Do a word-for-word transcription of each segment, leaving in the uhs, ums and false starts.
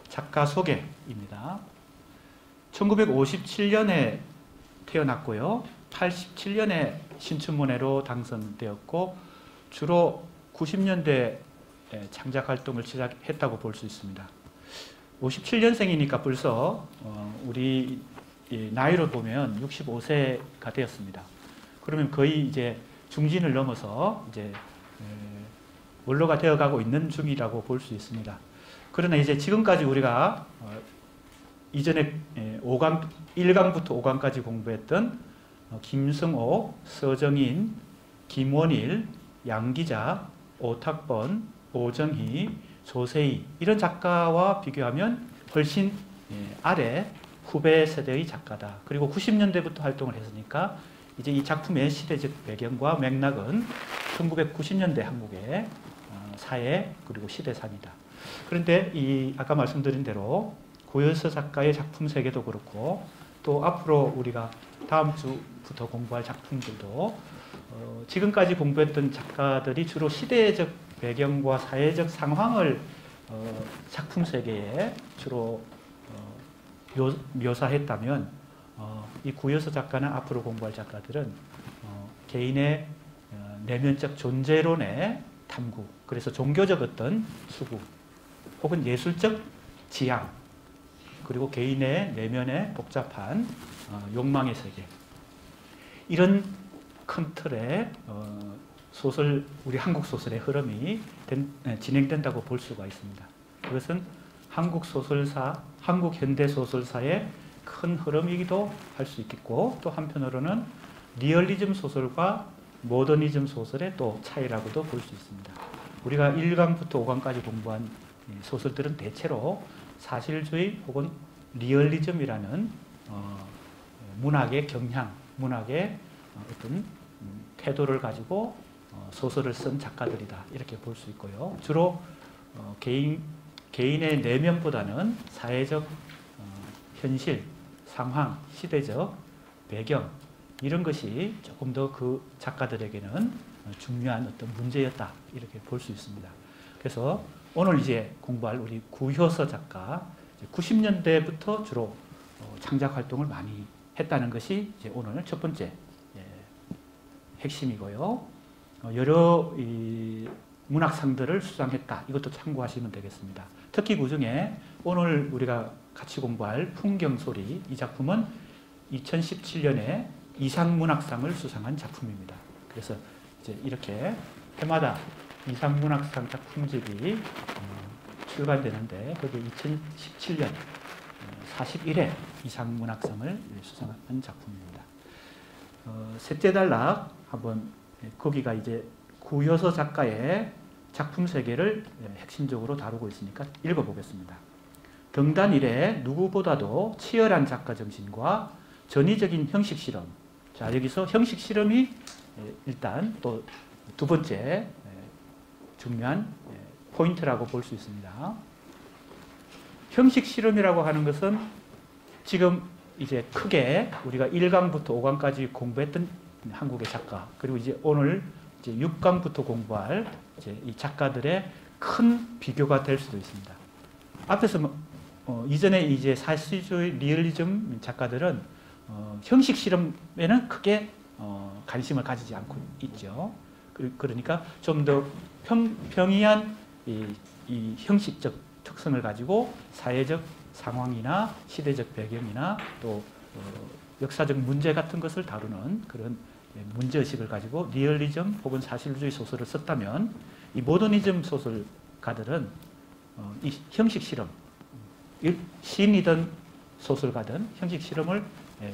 작가 소개입니다. 천구백오십칠 년에 태어났고요. 팔십칠 년에 신춘문예로 당선되었고 주로 구십 년대 창작 활동을 시작했다고 볼 수 있습니다. 오십칠 년생이니까 벌써 우리 나이로 보면 육십오 세가 되었습니다. 그러면 거의 이제 중진을 넘어서 이제 원로가 되어가고 있는 중이라고 볼 수 있습니다. 그러나 이제 지금까지 우리가 이전에 오 강, 일 강부터 오 강까지 공부했던 김승호, 서정인, 김원일, 양기자, 오탁번, 오정희, 조세희 이런 작가와 비교하면 훨씬 아래 후배 세대의 작가다. 그리고 구십 년대부터 활동을 했으니까 이제 이 작품의 시대적 배경과 맥락은 천구백구십 년대 한국의 사회 그리고 시대사입니다. 그런데 이 아까 말씀드린 대로 고여서 작가의 작품 세계도 그렇고 또 앞으로 우리가 다음 주부터 공부할 작품들도 어 지금까지 공부했던 작가들이 주로 시대적 배경과 사회적 상황을 어 작품 세계에 주로 어 묘, 묘사했다면 어 이 구여서 작가는 앞으로 공부할 작가들은 어 개인의 어 내면적 존재론의 탐구, 그래서 종교적 어떤 수구 혹은 예술적 지향, 그리고 개인의 내면의 복잡한 어, 욕망의 세계, 이런 큰 틀의 어, 소설, 우리 한국 소설의 흐름이 된, 진행된다고 볼 수가 있습니다. 그것은 한국 소설사, 한국 현대 소설사의 큰 흐름이기도 할 수 있겠고, 또 한편으로는 리얼리즘 소설과 모더니즘 소설의 또 차이라고도 볼 수 있습니다. 우리가 일 강부터 오 강까지 공부한 소설들은 대체로 사실주의 혹은 리얼리즘이라는 어, 문학의 경향, 문학의 어떤 태도를 가지고 어, 소설을 쓴 작가들이다, 이렇게 볼 수 있고요. 주로 어, 개인, 개인의 내면보다는 사회적 어, 현실, 상황, 시대적 배경, 이런 것이 조금 더 그 작가들에게는 중요한 어떤 문제였다, 이렇게 볼 수 있습니다. 그래서 오늘 이제 공부할 우리 구효서 작가, 구십 년대부터 주로 창작 활동을 많이 했다는 것이 이제 오늘 첫 번째 예, 핵심이고요. 여러 이 문학상들을 수상했다, 이것도 참고하시면 되겠습니다. 특히 그 중에 오늘 우리가 같이 공부할 풍경소리, 이 작품은 이천십칠 년에 이상문학상을 수상한 작품입니다. 그래서 이제 이렇게 해마다 이상문학상 작품집이 출간되는데 거기 이천십칠 년 사십일 회 이상문학상을 수상한 작품입니다. 어, 셋째 단락 한번, 거기가 이제 구효서 작가의 작품 세계를 핵심적으로 다루고 있으니까 읽어보겠습니다. 등단 이래 누구보다도 치열한 작가 정신과 전위적인 형식 실험. 자, 여기서 형식 실험이 일단 또 두 번째 중요한 포인트라고 볼 수 있습니다. 형식 실험이라고 하는 것은 지금 이제 크게 우리가 일 강부터 오 강까지 공부했던 한국의 작가, 그리고 이제 오늘 이제 육 강부터 공부할 이제 이 작가들의 큰 비교가 될 수도 있습니다. 앞에서 어, 이전에 이제 사실주의 리얼리즘 작가들은 어, 형식 실험에는 크게 어, 관심을 가지지 않고 있죠. 그, 그러니까 좀 더 평이한 이, 이 형식적 특성을 가지고 사회적 상황이나 시대적 배경이나 또 어, 역사적 문제 같은 것을 다루는 그런 문제의식을 가지고 리얼리즘 혹은 사실주의 소설을 썼다면, 이 모더니즘 소설가들은 어, 이 형식 실험, 시인이든 소설가든 형식 실험을 예,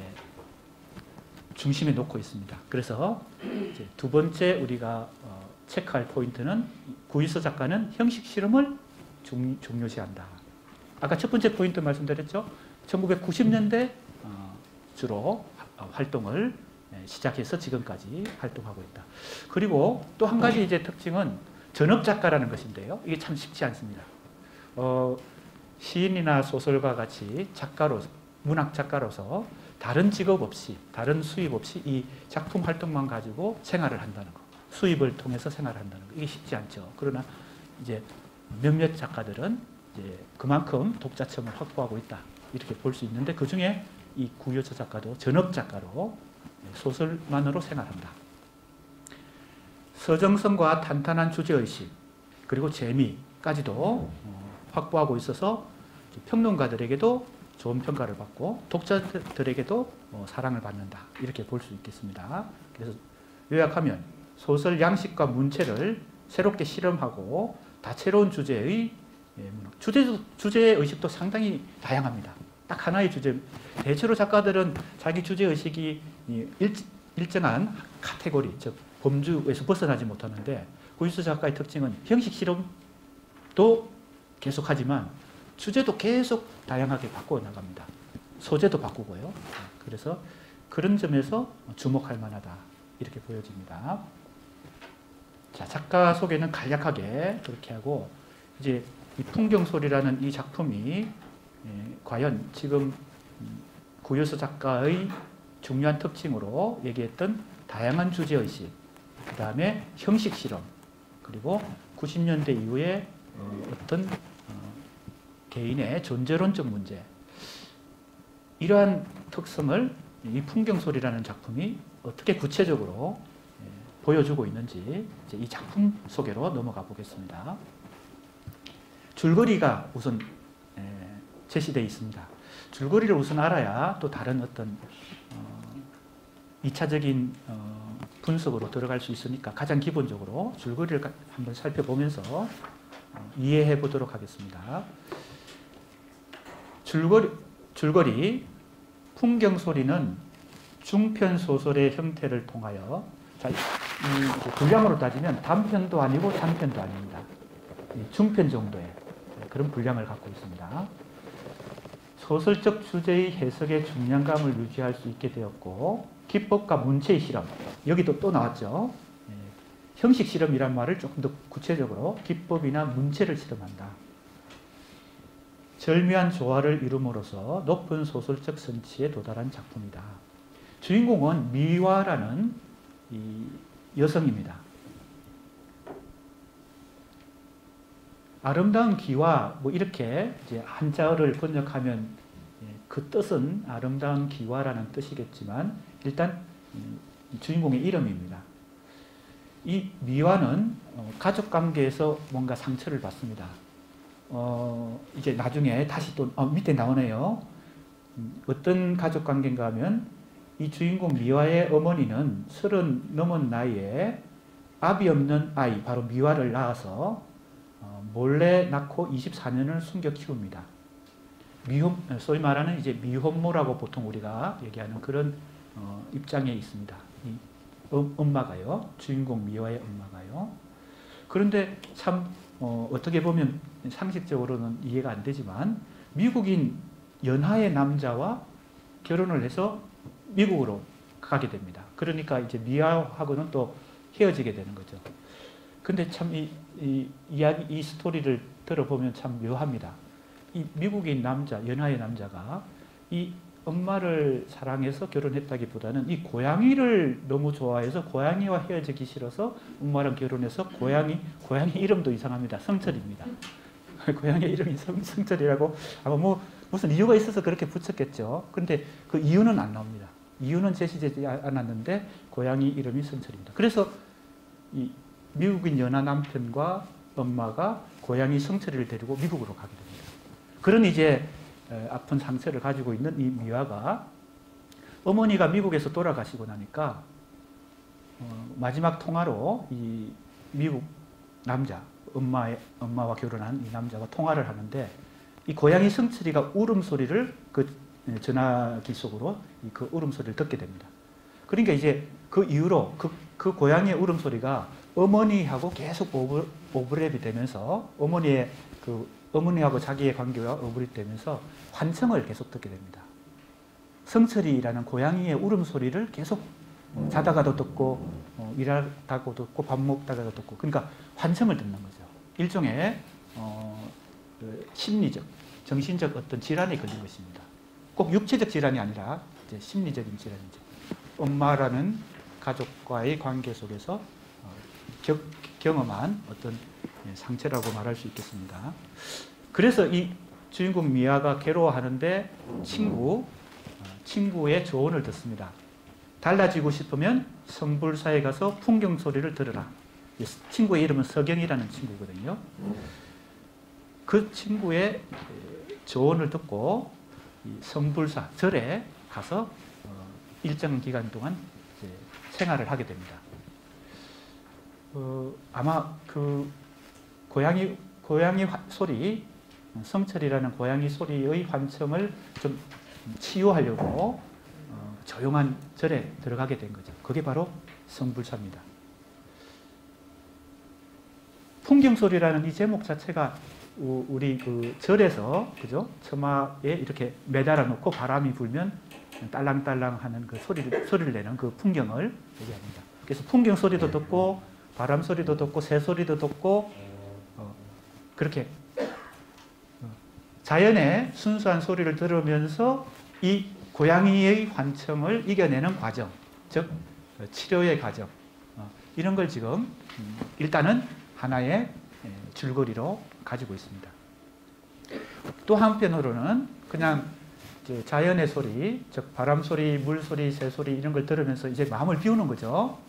중심에 놓고 있습니다. 그래서 이제 두 번째 우리가 어, 체크할 포인트는 구효서 작가는 형식 실험을 중, 중요시한다. 아까 첫 번째 포인트 말씀드렸죠. 천구백구십 년대 어, 주로 활동을 시작해서 지금까지 활동하고 있다. 그리고 또 한 가지 이제 특징은 전업 작가라는 것인데요. 이게 참 쉽지 않습니다. 어, 시인이나 소설가 같이 작가로서, 문학 작가로서 다른 직업 없이, 다른 수입 없이 이 작품 활동만 가지고 생활을 한다는 거, 수입을 통해서 생활을 한다는 거, 이게 쉽지 않죠. 그러나 이제 몇몇 작가들은 이제 그만큼 독자층을 확보하고 있다 이렇게 볼 수 있는데 그 중에 이 구요서 작가도 전업 작가로 소설만으로 생활한다. 서정성과 탄탄한 주제의식 그리고 재미까지도 확보하고 있어서 평론가들에게도 좋은 평가를 받고 독자들에게도 사랑을 받는다 이렇게 볼 수 있겠습니다. 그래서 요약하면 소설 양식과 문체를 새롭게 실험하고 다채로운 주제의 주제, 주제의식도 상당히 다양합니다. 딱 하나의 주제, 대체로 작가들은 자기 주제의식이 일, 일정한 카테고리, 즉 범주에서 벗어나지 못하는데 구유서 작가의 특징은 형식 실험도 계속하지만 주제도 계속 다양하게 바꾸어 나갑니다. 소재도 바꾸고요. 그래서 그런 점에서 주목할 만하다 이렇게 보여집니다. 자, 작가 소개는 간략하게 그렇게 하고 이제 이 풍경소리라는 이 작품이 예, 과연 지금 구유서 작가의 중요한 특징으로 얘기했던 다양한 주제의식, 그 다음에 형식 실험, 그리고 구십 년대 이후에 어, 어떤 어, 개인의 존재론적 문제, 이러한 특성을 이 풍경소리라는 작품이 어떻게 구체적으로 예, 보여주고 있는지 이제 이 작품 소개로 넘어가 보겠습니다. 줄거리가 우선 예, 제시되어 있습니다. 줄거리를 우선 알아야 또 다른 어떤 어, 이차적인 어, 분석으로 들어갈 수 있으니까 가장 기본적으로 줄거리를 한번 살펴보면서 어, 이해해 보도록 하겠습니다. 줄거리, 줄거리 풍경소리는 중편 소설의 형태를 통하여 자, 이 분량으로 따지면 단편도 아니고 장편도 아닙니다. 중편 정도의 그런 분량을 갖고 있습니다. 소설적 주제의 해석의 중량감을 유지할 수 있게 되었고 기법과 문체의 실험, 여기도 또 나왔죠. 예, 형식 실험이란 말을 조금 더 구체적으로 기법이나 문체를 실험한다. 절묘한 조화를 이룸으로써 높은 소설적 성취에 도달한 작품이다. 주인공은 미화라는 이 여성입니다. 아름다운 기와 뭐 이렇게 이제 한자어를 번역하면 그 뜻은 아름다운 기와라는 뜻이겠지만 일단 주인공의 이름입니다. 이 미화는 가족 관계에서 뭔가 상처를 받습니다. 어 이제 나중에 다시 또 어, 밑에 나오네요. 어떤 가족 관계인가 하면 이 주인공 미화의 어머니는 서른 넘은 나이에 아비 없는 아이 바로 미화를 낳아서 몰래 낳고 이십사 년을 숨겨 키웁니다. 미혼, 소위 말하는 이제 미혼모라고 보통 우리가 얘기하는 그런 어, 입장에 있습니다. 이 어, 엄마가요, 주인공 미화의 엄마가요. 그런데 참 어, 어떻게 보면 상식적으로는 이해가 안 되지만 미국인 연하의 남자와 결혼을 해서 미국으로 가게 됩니다. 그러니까 이제 미화하고는 또 헤어지게 되는 거죠. 근데 참 이 이 이야기, 이 스토리를 들어보면 참 묘합니다. 이 미국인 남자, 연하의 남자가 이 엄마를 사랑해서 결혼했다기보다는 이 고양이를 너무 좋아해서 고양이와 헤어지기 싫어서 엄마랑 결혼해서 고양이, 고양이 이름도 이상합니다. 성철입니다. 고양이 이름이 성, 성철이라고 아마 뭐 무슨 이유가 있어서 그렇게 붙였겠죠. 근데 그 이유는 안 나옵니다. 이유는 제시되지 않았는데 고양이 이름이 성철입니다. 그래서 이 미국인 연하 남편과 엄마가 고양이 성철이를 데리고 미국으로 가게 됩니다. 그런 이제 아픈 상처를 가지고 있는 이 미화가 어머니가 미국에서 돌아가시고 나니까 어 마지막 통화로 이 미국 남자, 엄마의, 엄마와 결혼한 이 남자가 통화를 하는데 이 고양이 성철이가 울음소리를 그 전화기 속으로 그 울음소리를 듣게 됩니다. 그러니까 이제 그 이후로 그, 그 고양이의 울음소리가 어머니하고 계속 오버, 오버랩이 되면서 어머니의 그 어머니하고 자기의 관계가 오버랩이 되면서 환청을 계속 듣게 됩니다. 성철이라는 고양이의 울음소리를 계속 자다가도 듣고 어, 일하다가도 듣고 밥 먹다가도 듣고 그러니까 환청을 듣는 거죠. 일종의 어, 그 심리적, 정신적 어떤 질환에 걸린 것입니다. 꼭 육체적 질환이 아니라 이제 심리적인 질환이죠. 엄마라는 가족과의 관계 속에서 겨, 경험한 어떤 상처라고 말할 수 있겠습니다. 그래서 이 주인공 미아가 괴로워하는데 친구, 친구의 조언을 듣습니다. 달라지고 싶으면 성불사에 가서 풍경 소리를 들으라. 친구의 이름은 서경이라는 친구거든요. 그 친구의 조언을 듣고 성불사 절에 가서 일정 기간 동안 이제 생활을 하게 됩니다. 어, 아마 그 고양이 고양이 소리, 성철이라는 고양이 소리의 환청을 좀 치유하려고 어, 조용한 절에 들어가게 된 거죠. 그게 바로 성불사입니다. 풍경소리라는 이 제목 자체가 우리 그 절에서, 그죠? 처마에 이렇게 매달아 놓고 바람이 불면 딸랑딸랑 하는 그 소리를, 소리를 내는 그 풍경을 얘기합니다. 그래서 풍경 소리도 듣고, 바람 소리도 듣고, 새 소리도 듣고, 어, 그렇게 어, 자연의 순수한 소리를 들으면서 이 고양이의 환청을 이겨내는 과정, 즉, 치료의 과정, 어, 이런 걸 지금 음, 일단은 하나의 줄거리로 가지고 있습니다. 또 한편으로는 그냥 자연의 소리, 즉 바람 소리, 물 소리, 새 소리 이런 걸 들으면서 이제 마음을 비우는 거죠.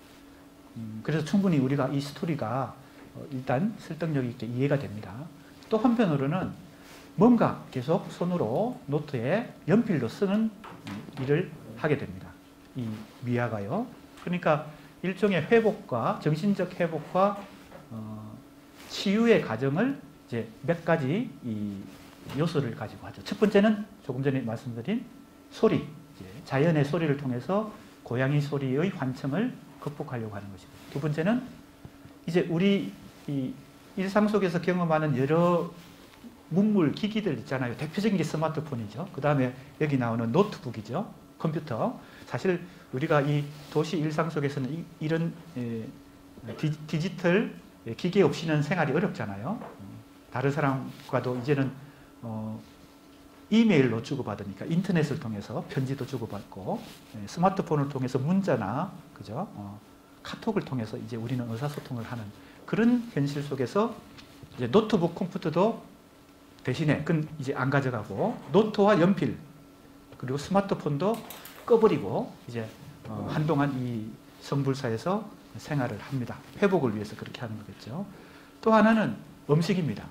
그래서 충분히 우리가 이 스토리가 일단 설득력 있게 이해가 됩니다. 또 한편으로는 뭔가 계속 손으로 노트에 연필로 쓰는 일을 하게 됩니다. 이 미아가요. 그러니까 일종의 회복과 정신적 회복과 어, 치유의 과정을 이제 몇 가지 이 요소를 가지고 하죠. 첫 번째는 조금 전에 말씀드린 소리, 이제 자연의 소리를 통해서 고양이 소리의 환청을 극복하려고 하는 것이고, 두 번째는 이제 우리 이 일상 속에서 경험하는 여러 문물, 기기들 있잖아요. 대표적인 게 스마트폰이죠. 그 다음에 여기 나오는 노트북이죠. 컴퓨터. 사실 우리가 이 도시 일상 속에서는 이, 이런 에, 디, 디지털 기계 없이는 생활이 어렵잖아요. 다른 사람과도 이제는 어, 이메일로 주고받으니까 인터넷을 통해서 편지도 주고받고, 스마트폰을 통해서 문자나, 그죠? 어, 카톡을 통해서 이제 우리는 의사소통을 하는 그런 현실 속에서 이제 노트북 컴퓨터도 대신에 그건 이제 안 가져가고 노트와 연필 그리고 스마트폰도 꺼버리고 이제 어, 한동안 이 성불사에서 생활을 합니다. 회복을 위해서 그렇게 하는 거겠죠. 또 하나는 음식입니다.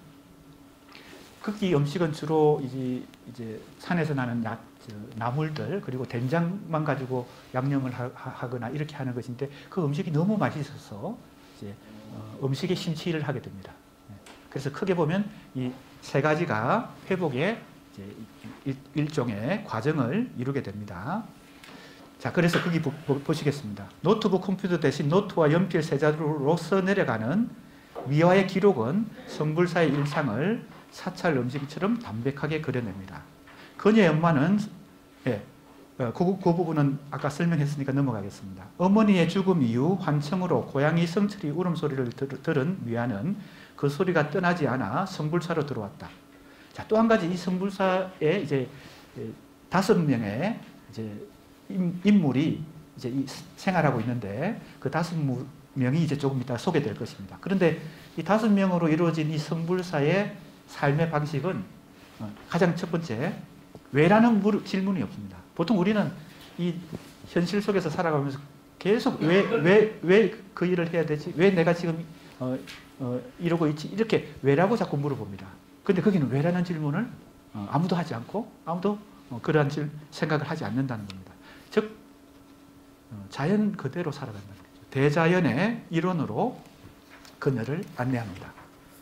극기 음식은 주로 이제, 이제 산에서 나는 나, 나물들 그리고 된장만 가지고 양념을 하, 하거나 이렇게 하는 것인데 그 음식이 너무 맛있어서 이제 어, 음식에 심취를 하게 됩니다. 그래서 크게 보면 이 세 가지가 회복의 이제 일, 일종의 과정을 이루게 됩니다. 자, 그래서 거기 보, 보, 보시겠습니다. 노트북 컴퓨터 대신 노트와 연필 세자루로 써 내려가는 미화의 기록은 성불사의 일상을 사찰 음식처럼 담백하게 그려냅니다. 그녀의 엄마는, 예, 그, 그 부분은 아까 설명했으니까 넘어가겠습니다. 어머니의 죽음 이후 환청으로 고양이 성철이 울음소리를 들, 들은 미화는 그 소리가 떠나지 않아 성불사로 들어왔다. 자, 또 한 가지 이 성불사에 이제 다섯 명의 이제 인물이 이제 생활하고 있는데 그 다섯 명이 이제 조금 이따 소개될 것입니다. 그런데 이 다섯 명으로 이루어진 이 성불사의 삶의 방식은 가장 첫 번째, 왜라는 질문이 없습니다. 보통 우리는 이 현실 속에서 살아가면서 계속 왜, 왜, 왜 그 일을 해야 되지? 왜 내가 지금 어, 어, 이러고 있지? 이렇게 왜라고 자꾸 물어봅니다. 근데 거기는 왜라는 질문을 어, 아무도 하지 않고 아무도 어, 그러한 질, 생각을 하지 않는다는 겁니다. 즉 어, 자연 그대로 살아간다는 거죠. 대자연의 일원으로 그녀를 안내합니다.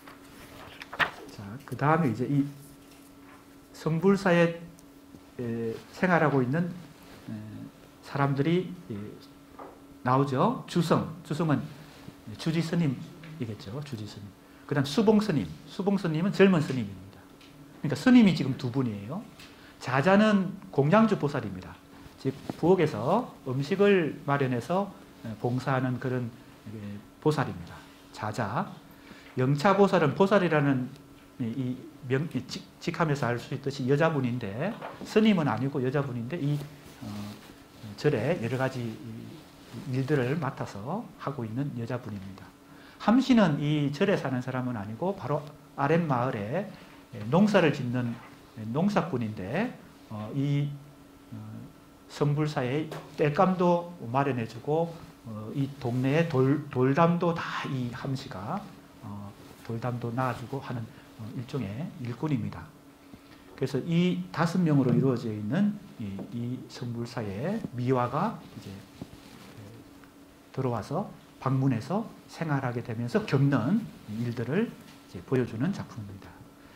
자, 그 다음에 이제 이 성불사에 에, 생활하고 있는 에, 사람들이 에, 나오죠. 주성, 주성은 주지 스님이겠죠. 주지 스님. 그 다음 수봉 스님, 수봉 스님은 젊은 스님입니다. 그러니까 스님이 지금 두 분이에요. 자자는 공양주 보살입니다. 즉 부엌에서 음식을 마련해서 봉사하는 그런 보살입니다. 자자. 영차 보살은 보살이라는 이 명, 이 직, 직함에서 알 수 있듯이 여자분인데 스님은 아니고 여자분인데 이 어, 절에 여러 가지 일들을 맡아서 하고 있는 여자분입니다. 함씨는 이 절에 사는 사람은 아니고 바로 아랫마을에 농사를 짓는 농사꾼인데 어, 이 어, 성불사에 땔감도 마련해주고 어, 이 동네에 돌, 돌담도 다 이 함씨가 어, 돌담도 놔주고 하는 어, 일종의 일꾼입니다. 그래서 이 다섯 명으로 이루어져 있는 이, 이 성불사에 미화가 이제 들어와서 방문해서 생활하게 되면서 겪는 일들을 이제 보여주는 작품입니다.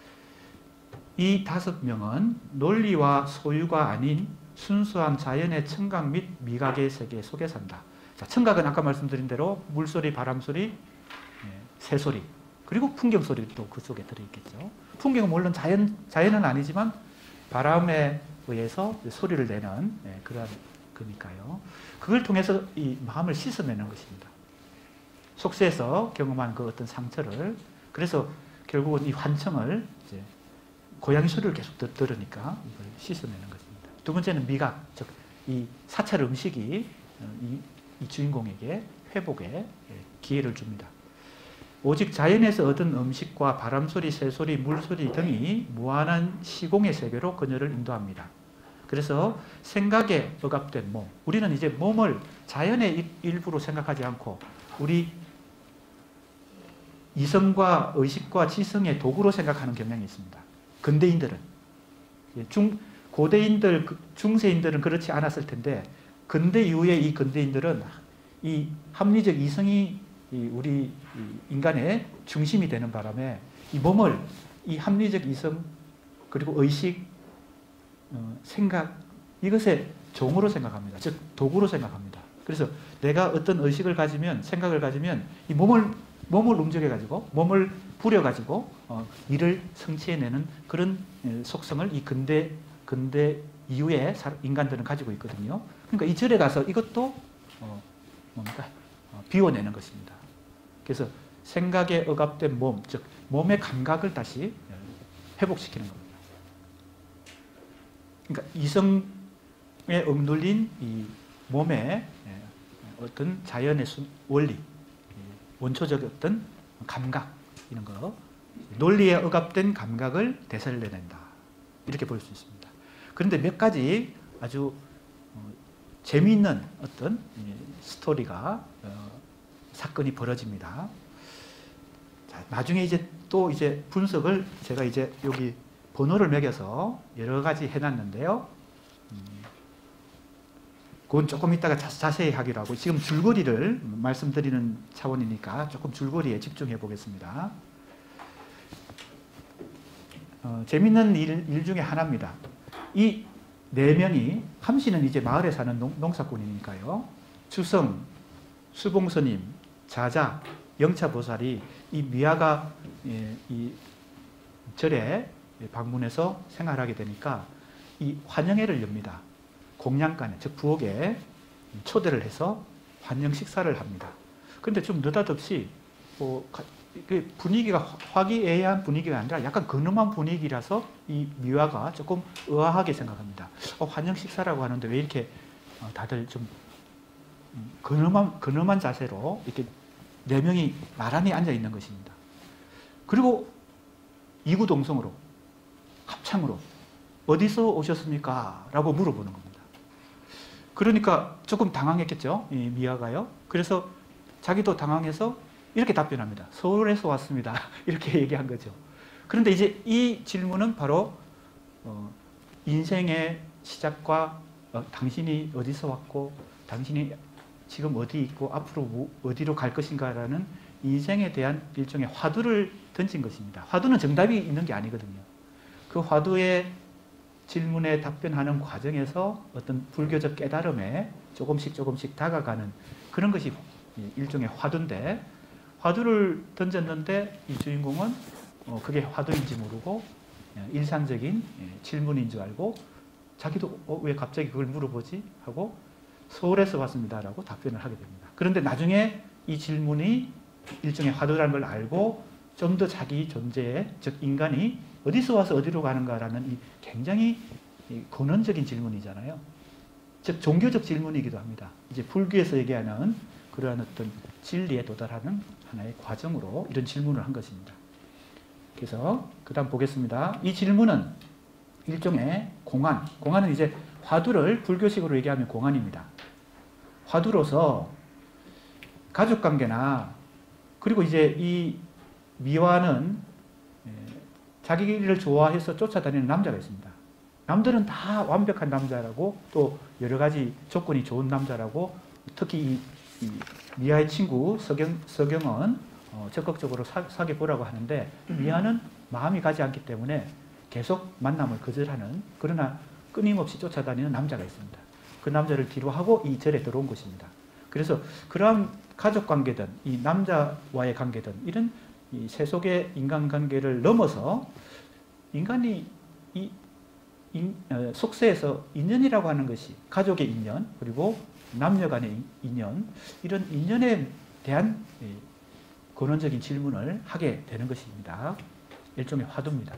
이 다섯 명은 논리와 소유가 아닌 순수한 자연의 청각 및 미각의 세계 속에 산다. 자, 청각은 아까 말씀드린 대로 물소리, 바람소리, 새소리, 그리고 풍경소리도 그 속에 들어있겠죠. 풍경은 물론 자연, 자연은 아니지만 바람에 의해서 소리를 내는 그런 거니까요. 그걸 통해서 이 마음을 씻어내는 것입니다. 속세에서 경험한 그 어떤 상처를, 그래서 결국은 이 환청을 이제 고양이 소리를 계속 듣, 들으니까 이걸 씻어내는 것입니다. 두 번째는 미각, 즉 이 사찰 음식이 이, 이 주인공에게 회복의 기회를 줍니다. 오직 자연에서 얻은 음식과 바람소리, 새소리, 물소리 등이 무한한 시공의 세계로 그녀를 인도합니다. 그래서 생각에 억압된 몸, 우리는 이제 몸을 자연의 일부로 생각하지 않고 우리 이성과 의식과 지성의 도구로 생각하는 경향이 있습니다. 근대인들은. 중, 고대인들, 중세인들은 그렇지 않았을 텐데 근대 이후에 이 근대인들은 이 합리적 이성이 이 우리 인간의 중심이 되는 바람에 이 몸을 이 합리적 이성 그리고 의식, 어, 생각 이것의 종으로 생각합니다. 즉 도구로 생각합니다. 그래서 내가 어떤 의식을 가지면 생각을 가지면 이 몸을 몸을 움직여 가지고 몸을 부려 가지고 어, 일을 성취해내는 그런 속성을 이 근대 근대 이후에 인간들은 가지고 있거든요. 그러니까 이 절에 가서 이것도 어, 뭡니까 어, 비워내는 것입니다. 그래서 생각에 억압된 몸, 즉 몸의 감각을 다시 회복시키는 겁니다. 그러니까 이성에 억눌린 이 몸의 어떤 자연의 원리, 원초적 어떤 감각 이런 거, 논리에 억압된 감각을 되살려낸다. 이렇게 볼 수 있습니다. 그런데 몇 가지 아주 재미있는 어떤 스토리가 사건이 벌어집니다. 자, 나중에 이제 또 이제 분석을 제가 이제 여기 번호를 매겨서 여러 가지 해놨는데요. 음, 그건 조금 이따가 자, 자세히 하기로 하고 지금 줄거리를 말씀드리는 차원이니까 조금 줄거리에 집중해 보겠습니다. 어, 재밌는 일, 일 중에 하나입니다. 이 네 명이 함씨는 이제 마을에 사는 농, 농사꾼이니까요. 주성, 수봉스님, 자자, 영차보살이 이 미화가 예, 이 절에 방문해서 생활하게 되니까 이 환영회를 엽니다. 공양간에, 즉 부엌에 초대를 해서 환영 식사를 합니다. 그런데 좀 느닷없이 뭐 그 분위기가 화기애애한 분위기가 아니라 약간 근엄한 분위기라서 이 미화가 조금 의아하게 생각합니다. 어, 환영 식사라고 하는데 왜 이렇게 어, 다들 좀 근엄한, 근엄한 자세로 이렇게 네 명이 나란히 앉아 있는 것입니다. 그리고 이구동성으로 합창으로 어디서 오셨습니까? 라고 물어보는 겁니다. 그러니까 조금 당황했겠죠, 이 미화가요. 그래서 자기도 당황해서 이렇게 답변합니다. 서울에서 왔습니다. 이렇게 얘기한 거죠. 그런데 이제 이 질문은 바로 어, 인생의 시작과 어, 당신이 어디서 왔고 당신이 지금 어디 있고 앞으로 뭐, 어디로 갈 것인가라는 인생에 대한 일종의 화두를 던진 것입니다. 화두는 정답이 있는 게 아니거든요. 그 화두의 질문에 답변하는 과정에서 어떤 불교적 깨달음에 조금씩 조금씩 다가가는 그런 것이 일종의 화두인데, 화두를 던졌는데 이 주인공은 어, 그게 화두인지 모르고 일상적인 질문인 줄 알고 자기도 어, 왜 갑자기 그걸 물어보지? 하고 서울에서 왔습니다라고 답변을 하게 됩니다. 그런데 나중에 이 질문이 일종의 화두라는 걸 알고 좀 더 자기 존재에, 즉 인간이 어디서 와서 어디로 가는가라는 이 굉장히 근원적인 질문이잖아요. 즉 종교적 질문이기도 합니다. 이제 불교에서 얘기하는 그러한 어떤 진리에 도달하는 하나의 과정으로 이런 질문을 한 것입니다. 그래서 그 다음 보겠습니다. 이 질문은 일종의 공안, 공안은 이제 화두를 불교식으로 얘기하면 공안입니다. 화두로서 가족관계나 그리고 이제 이 미화는 자기를 좋아해서 쫓아다니는 남자가 있습니다. 남들은 다 완벽한 남자라고 또 여러 가지 조건이 좋은 남자라고 특히 이, 이 미화의 친구 서경, 서경은 어, 적극적으로 사, 사귀어 보라고 하는데 미화는 마음이 가지 않기 때문에 계속 만남을 거절하는 그러나 끊임없이 쫓아다니는 남자가 있습니다. 그 남자를 뒤로하고 이 절에 들어온 것입니다. 그래서 그러한 가족관계든 이 남자와의 관계든 이런 이 세속의 인간관계를 넘어서 인간이 이 인, 어, 속세에서 인연이라고 하는 것이 가족의 인연 그리고 남녀 간의 인연 이런 인연에 대한 예, 근원적인 질문을 하게 되는 것입니다. 일종의 화두입니다.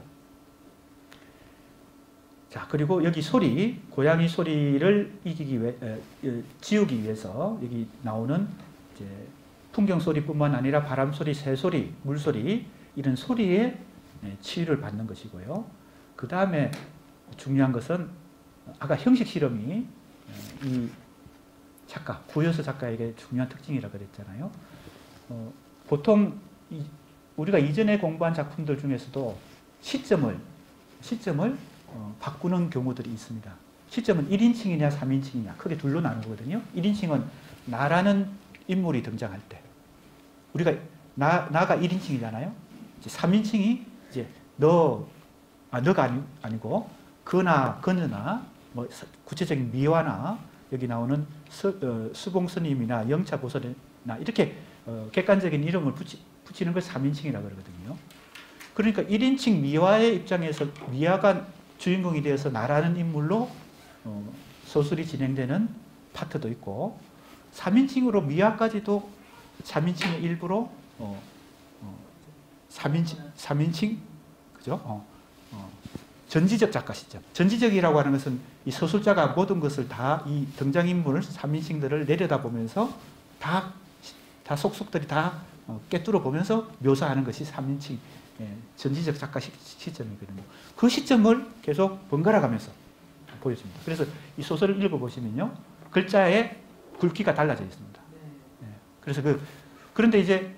자, 그리고 여기 소리, 고양이 소리를 이기기 위해, 에, 지우기 위해서 여기 나오는 이제 풍경 소리뿐만 아니라 바람 소리, 새 소리, 물 소리 이런 소리에 치유를 받는 것이고요. 그 다음에 중요한 것은 아까 형식 실험이 이 작가, 구효서 작가에게 중요한 특징이라고 그랬잖아요. 어, 보통 이, 우리가 이전에 공부한 작품들 중에서도 시점을 시점을 어, 바꾸는 경우들이 있습니다. 시점은 일 인칭이냐 삼 인칭이냐 크게 둘로 나누거든요. 일 인칭은 나라는 인물이 등장할 때 우리가 나, 나가 일 인칭이잖아요. 이제 삼 인칭이 이제 너, 아, 너가 아니, 아니고 그나 그느나 뭐 구체적인 미화나 여기 나오는 수, 어, 수봉 스님이나 영차 보살이나 이렇게 어, 객관적인 이름을 붙이, 붙이는 걸 삼 인칭이라고 그러거든요. 그러니까 일 인칭 미화의 입장에서 미화가 주인공이 되어서 나라는 인물로 어, 소설이 진행되는 파트도 있고 삼 인칭으로 미화까지도 삼 인칭의 일부로 어, 어, 삼 인칭, 삼 인칭 그죠? 어, 어, 전지적 작가 시점. 전지적이라고 하는 것은 이 소설자가 모든 것을 다 이 등장인물 삼 인칭들을 내려다보면서 다, 다 속속들이 다 어, 꿰뚫어 보면서 묘사하는 것이 삼 인칭 예, 전지적 작가 시, 시점이거든요. 그 시점을 계속 번갈아 가면서 보여줍니다. 그래서 이 소설을 읽어보시면요. 글자의 굵기가 달라져 있습니다. 예, 그래서 그, 그런데 이제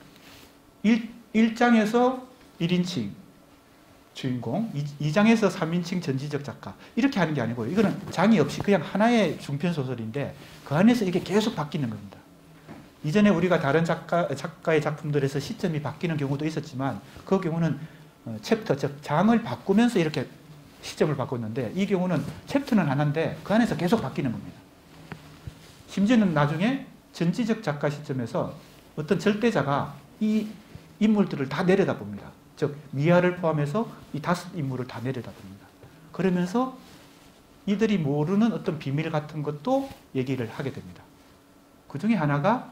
일 장에서 일 인칭 주인공, 이 장에서 삼 인칭 전지적 작가 이렇게 하는 게 아니고요. 이거는 장이 없이 그냥 하나의 중편소설인데 그 안에서 이게 계속 바뀌는 겁니다. 이전에 우리가 다른 작가, 작가의 작품들에서 시점이 바뀌는 경우도 있었지만 그 경우는 챕터, 즉 장을 바꾸면서 이렇게 시점을 바꿨는데 이 경우는 챕터는 하나인데 그 안에서 계속 바뀌는 겁니다. 심지어는 나중에 전지적 작가 시점에서 어떤 절대자가 이 인물들을 다 내려다봅니다. 즉 미화를 포함해서 이 다섯 인물을 다 내려다봅니다. 그러면서 이들이 모르는 어떤 비밀 같은 것도 얘기를 하게 됩니다. 그 중에 하나가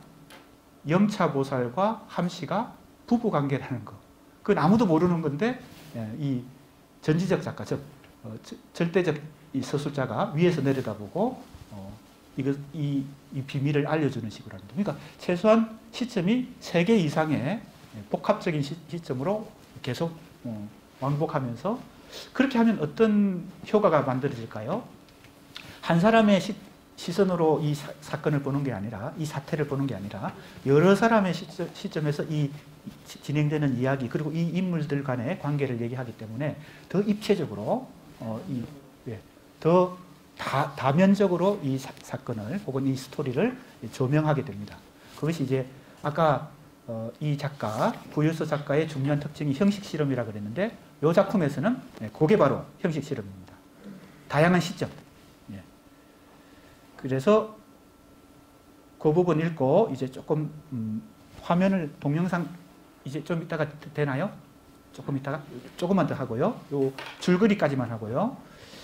영차보살과 함씨가 부부관계라는 거. 그건 아무도 모르는 건데 이 전지적 작가, 즉 어, 절대적 이 서술자가 위에서 내려다보고 어, 이거, 이, 이 비밀을 알려주는 식으로 합니다. 그러니까 최소한 시점이 세 개 이상의 복합적인 시, 시점으로 계속 어, 왕복하면서 그렇게 하면 어떤 효과가 만들어질까요? 한 사람의 시, 시선으로 이 사, 사건을 보는 게 아니라 이 사태를 보는 게 아니라 여러 사람의 시점, 시점에서 이 진행되는 이야기 그리고 이 인물들 간의 관계를 얘기하기 때문에 더 입체적으로 어, 이, 예, 더 다, 다면적으로 이 사, 사건을 혹은 이 스토리를 조명하게 됩니다. 그것이 이제 아까 어, 이 작가 구효서 작가의 중요한 특징이 형식 실험이라고 그랬는데 이 작품에서는 예, 그게 바로 형식 실험입니다. 다양한 시점. 예. 그래서 그 부분 읽고 이제 조금 음, 화면을 동영상 이제 좀 이따가 되나요? 조금 이따가 조금만 더 하고요. 요 줄거리까지만 하고요.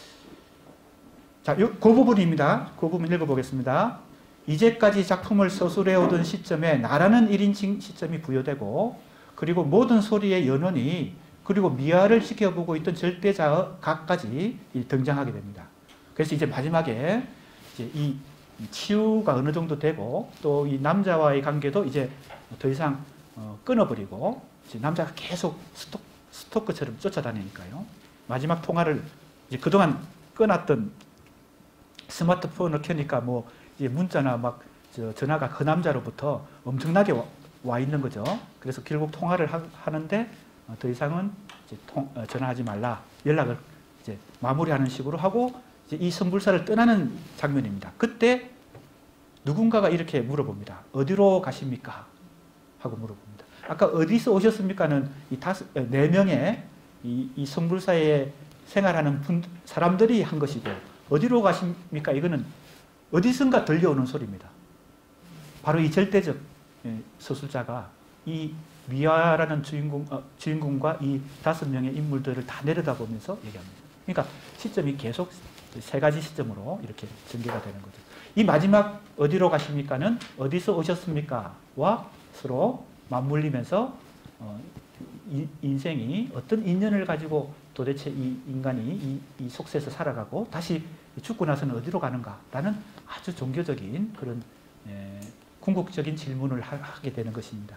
자, 요, 그 부분입니다. 그 부분 읽어보겠습니다. 이제까지 작품을 서술해 오던 시점에 나라는 일 인칭 시점이 부여되고 그리고 모든 소리의 연원이 그리고 미화를 지켜보고 있던 절대자의 각까지 등장하게 됩니다. 그래서 이제 마지막에 이제 이 치유가 어느 정도 되고 또 이 남자와의 관계도 이제 더 이상 어, 끊어버리고 이제 남자가 계속 스톱, 스토커처럼 쫓아다니니까요. 마지막 통화를 이제 그동안 끊었던 스마트폰을 켜니까 뭐 이제 문자나 막 저 전화가 그 남자로부터 엄청나게 와, 와 있는 거죠. 그래서 결국 통화를 하, 하는데 어, 더 이상은 이제 통, 어, 전화하지 말라, 연락을 이제 마무리하는 식으로 하고 이제 이 선불사를 떠나는 장면입니다. 그때 누군가가 이렇게 물어봅니다. 어디로 가십니까? 하고 물어봅니다. 아까 어디서 오셨습니까는 이 다섯, 네 명의 이, 이 선불사에 생활하는 분, 사람들이 한 것이고, 어디로 가십니까? 이거는 어디선가 들려오는 소리입니다. 바로 이 절대적 서술자가 이 미아라는 주인공, 어, 주인공과 이 다섯 명의 인물들을 다 내려다보면서 얘기합니다. 그러니까 시점이 계속 세 가지 시점으로 이렇게 전개가 되는 거죠. 이 마지막 어디로 가십니까는 어디서 오셨습니까? 와 서로 맞물리면서 어, 이, 인생이 어떤 인연을 가지고 도대체 이 인간이 이, 이 속세에서 살아가고 다시 죽고 나서는 어디로 가는가라는 아주 종교적인 그런 에, 궁극적인 질문을 하, 하게 되는 것입니다.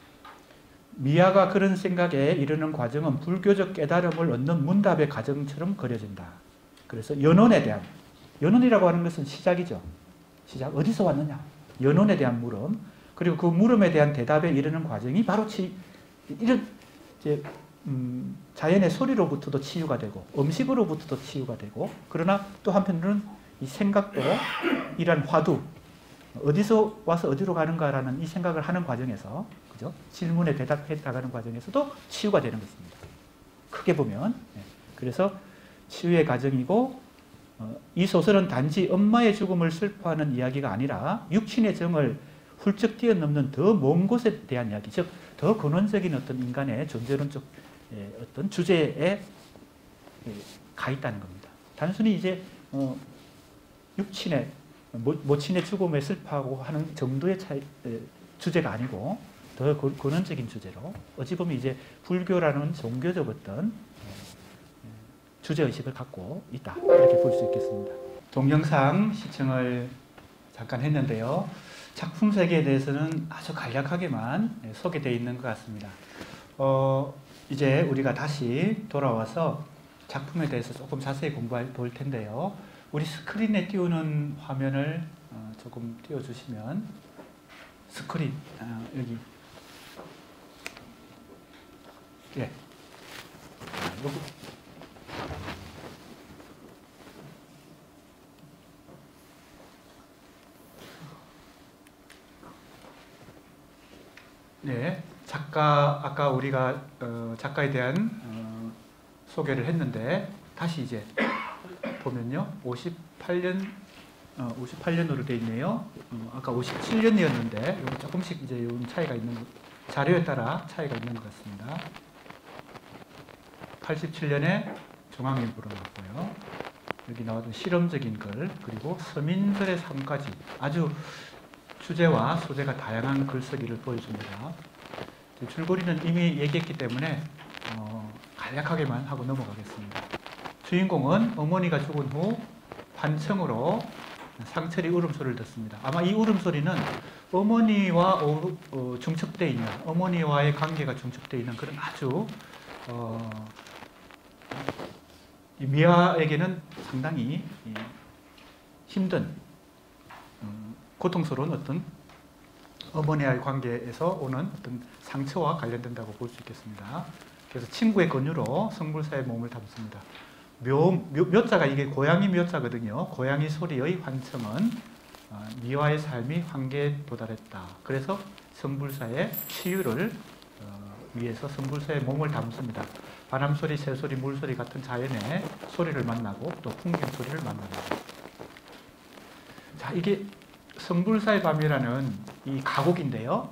미아가 그런 생각에 이르는 과정은 불교적 깨달음을 얻는 문답의 과정처럼 그려진다. 그래서 연원에 대한, 연원이라고 하는 것은 시작이죠. 시작, 어디서 왔느냐? 연원에 대한 물음, 그리고 그 물음에 대한 대답에 이르는 과정이 바로 치, 이런 이제 음, 자연의 소리로부터도 치유가 되고 음식으로부터도 치유가 되고, 그러나 또 한편으로는 이 생각도 이란 화두, 어디서 와서 어디로 가는가라는 이 생각을 하는 과정에서, 그죠? 질문에 대답해 나가는 과정에서도 치유가 되는 것입니다. 크게 보면. 그래서 치유의 과정이고, 어, 이 소설은 단지 엄마의 죽음을 슬퍼하는 이야기가 아니라 육신의 정을 훌쩍 뛰어넘는 더 먼 곳에 대한 이야기, 즉 더 근원적인 어떤 인간의 존재론적 어떤 주제에 가 있다는 겁니다. 단순히 이제 어, 육신의 모친의 죽음에 슬퍼하고 하는 정도의 차이, 주제가 아니고 더 근원적인 주제로, 어찌 보면 이제 불교라는 종교적 어떤 주제의식을 갖고 있다, 이렇게 볼 수 있겠습니다. 동영상 시청을 잠깐 했는데요. 작품 세계에 대해서는 아주 간략하게만 소개되어 있는 것 같습니다. 어, 이제 우리가 다시 돌아와서 작품에 대해서 조금 자세히 공부해 볼 텐데요. 우리 스크린에 띄우는 화면을 어, 조금 띄워주시면, 스크린, 어, 여기. 예. 아, 요거. 네, 작가, 아까 우리가 어, 작가에 대한 어, 소개를 했는데, 다시 이제 보면요, 오십팔 년, 어, 오십팔 년으로 되어 있네요. 어, 아까 오십칠 년이었는데, 여기 조금씩 이제 이런 차이가 있는, 자료에 따라 차이가 있는 것 같습니다. 팔십칠 년에 중앙일보로 나왔고요. 여기 나왔던 실험적인 글, 그리고 서민들의 삶까지 아주 주제와 소재가 다양한 글쓰기를 보여줍니다. 줄거리는 이미 얘기했기 때문에 어, 간략하게만 하고 넘어가겠습니다. 주인공은 어머니가 죽은 후 환청으로 상철이 울음소리를 듣습니다. 아마 이 울음소리는 어머니와 어, 어, 중첩되어 있는, 어머니와의 관계가 중첩되어 있는 그런 아주 어, 이 미아에게는 상당히 이, 힘든 음, 고통스러운 어떤 어머니와의 관계에서 오는 어떤 상처와 관련된다고 볼 수 있겠습니다. 그래서 친구의 권유로 성불사의 몸을 담습니다. 묘, 묘, 묘자가 이게 고양이 묘자거든요. 고양이 소리의 환청은 어, 미화의 삶이 한계에 도달했다. 그래서 성불사의 치유를 어, 위해서 성불사의 몸을 담습니다. 바람소리, 새소리, 물소리 같은 자연의 소리를 만나고 또 풍경 소리를 만납니다. 자, 이게 성불사의 밤이라는 이 가곡인데요.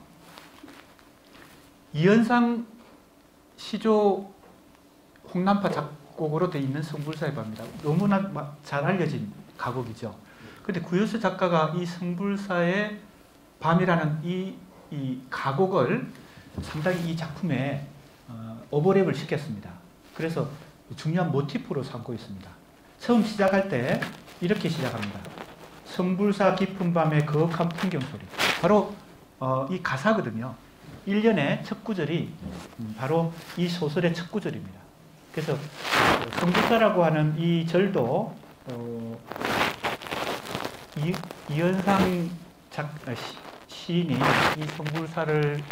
이현상 시조 홍남파 작곡으로 되어 있는 성불사의 밤입니다. 너무나 잘 알려진 가곡이죠. 그런데 구효수 작가가 이 성불사의 밤이라는 이, 이 가곡을 상당히 이 작품에 어, 오버랩을 시켰습니다. 그래서 중요한 모티프로 삼고 있습니다. 처음 시작할 때 이렇게 시작합니다. 성불사 깊은 밤의 거룩한 풍경 소리. 바로 어, 이 가사거든요. 일 년의 첫 구절이 바로 이 소설의 첫 구절입니다. 그래서 성불사라고 하는 이 절도 어, 이, 이현상 작, 시, 시인이 이 성불사를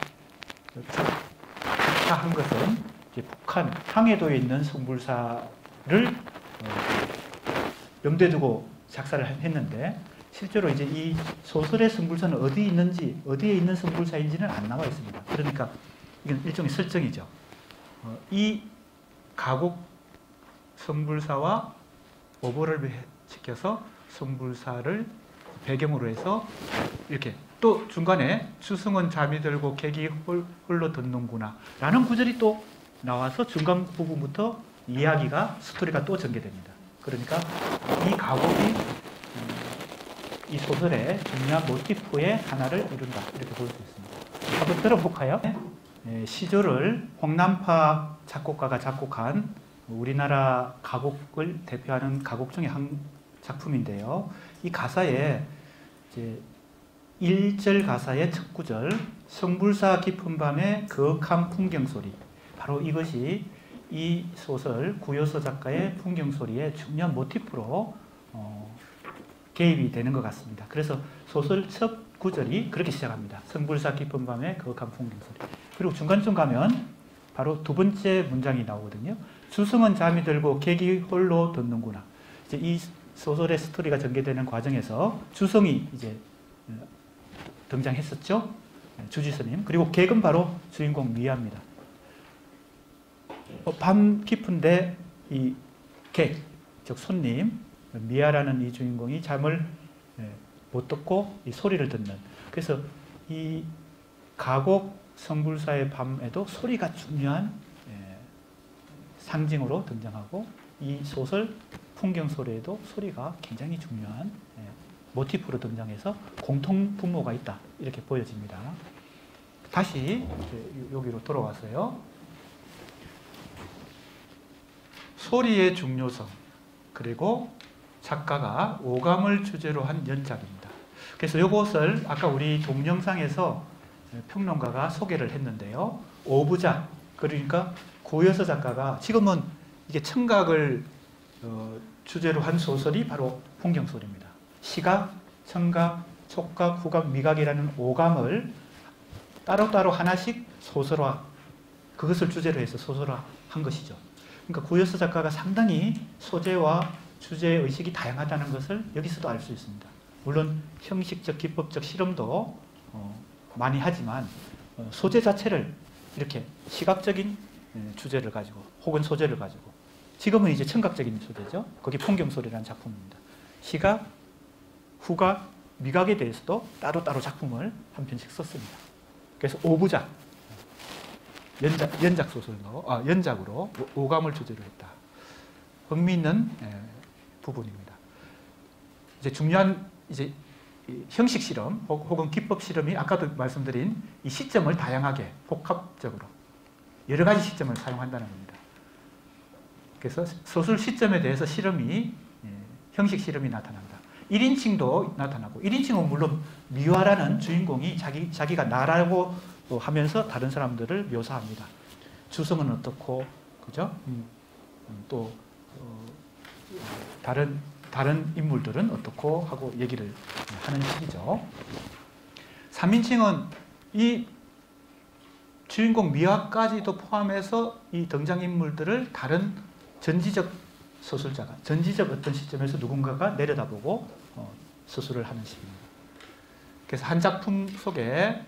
작사한 것은 이제 북한 항해도에 있는 성불사를 어, 염두에 두고 작사를 했는데, 실제로 이제 이 소설의 성불사는 어디에 있는지, 어디에 있는 성불사인지는 안 나와 있습니다. 그러니까 이건 일종의 설정이죠. 어, 이 가곡 성불사와 오보를 시켜서 성불사를 배경으로 해서 이렇게 또 중간에 추승은 잠이 들고 객이 홀로 듣는구나 라는 구절이 또 나와서 중간 부분부터 이야기가, 스토리가 또 전개됩니다. 그러니까 이 가곡이 이 소설의 중요한 모티프의 하나를 이룬다, 이렇게 볼 수 있습니다. 한번 들어볼까요? 네, 시조를 홍남파 작곡가가 작곡한 우리나라 가곡을 대표하는 가곡 중에 한 작품인데요. 이 가사에 이제 일 절 가사의 첫 구절, 성불사 깊은 밤의 거악한 풍경소리, 바로 이것이 이 소설 구요서 작가의 풍경소리의 중요한 모티프로 어, 개입이 되는 것 같습니다. 그래서 소설 첫 구절이 그렇게 시작합니다. 성불사 깊은 밤의 거악한 풍경소리. 그리고 중간쯤 가면 바로 두 번째 문장이 나오거든요. 주승은 잠이 들고 객이 홀로 듣는구나. 이제 이 소설의 스토리가 전개되는 과정에서 주성이 이제 등장했었죠. 주지스님. 그리고 객은 바로 주인공 미아입니다. 밤 깊은데 이 객, 즉 손님, 미아라는 이 주인공이 잠을 못 듣고 이 소리를 듣는. 그래서 이 가곡 성불사의 밤에도 소리가 중요한 상징으로 등장하고, 이 소설 풍경소리에도 소리가 굉장히 중요한 모티프로 등장해서 공통 분모가 있다, 이렇게 보여집니다. 다시 여기로 돌아와서요. 소리의 중요성, 그리고 작가가 오감을 주제로 한 연작입니다. 그래서 이것을 아까 우리 동영상에서 평론가가 소개를 했는데요. 오부작, 그러니까 구요서 작가가 지금은 이게 청각을 어, 주제로 한 소설이 바로 풍경소리입니다. 시각, 청각, 촉각, 후각, 미각이라는 오감을 따로따로 하나씩 소설화, 그것을 주제로 해서 소설화한 것이죠. 그러니까 구요서 작가가 상당히 소재와 주제의식이 다양하다는 것을 여기서도 알 수 있습니다. 물론 형식적, 기법적 실험도 어, 많이 하지만 어, 소재 자체를 이렇게 시각적인 주제를 가지고 혹은 소재를 가지고, 지금은 이제 청각적인 소재죠. 거기 풍경소리라는 작품입니다. 시각, 후각, 미각에 대해서도 따로따로 작품을 한 편씩 썼습니다. 그래서 오부작, 연작, 연작 소설로, 아, 연작으로 오감을 주제로 했다. 흥미있는 예, 부분입니다. 이제 중요한 이제 형식 실험 혹은 기법 실험이 아까도 말씀드린 이 시점을 다양하게 복합적으로 여러 가지 시점을 사용한다는 겁니다. 그래서 소설 시점에 대해서 실험이 예, 형식 실험이 나타난다. 일 인칭도 나타나고, 일 인칭은 물론 미화라는 주인공이 자기, 자기가 나라고 하면서 다른 사람들을 묘사합니다. 주성은 어떻고, 그죠? 음, 또 어, 다른 다른 인물들은 어떻고 하고 얘기를 하는 식이죠. 삼 인칭은 이 주인공 미화까지도 포함해서 이 등장인물들을 다른 전지적 소설자가 전지적 어떤 시점에서 누군가가 내려다보고 어, 서술을 하는 식입니다. 그래서 한 작품 속에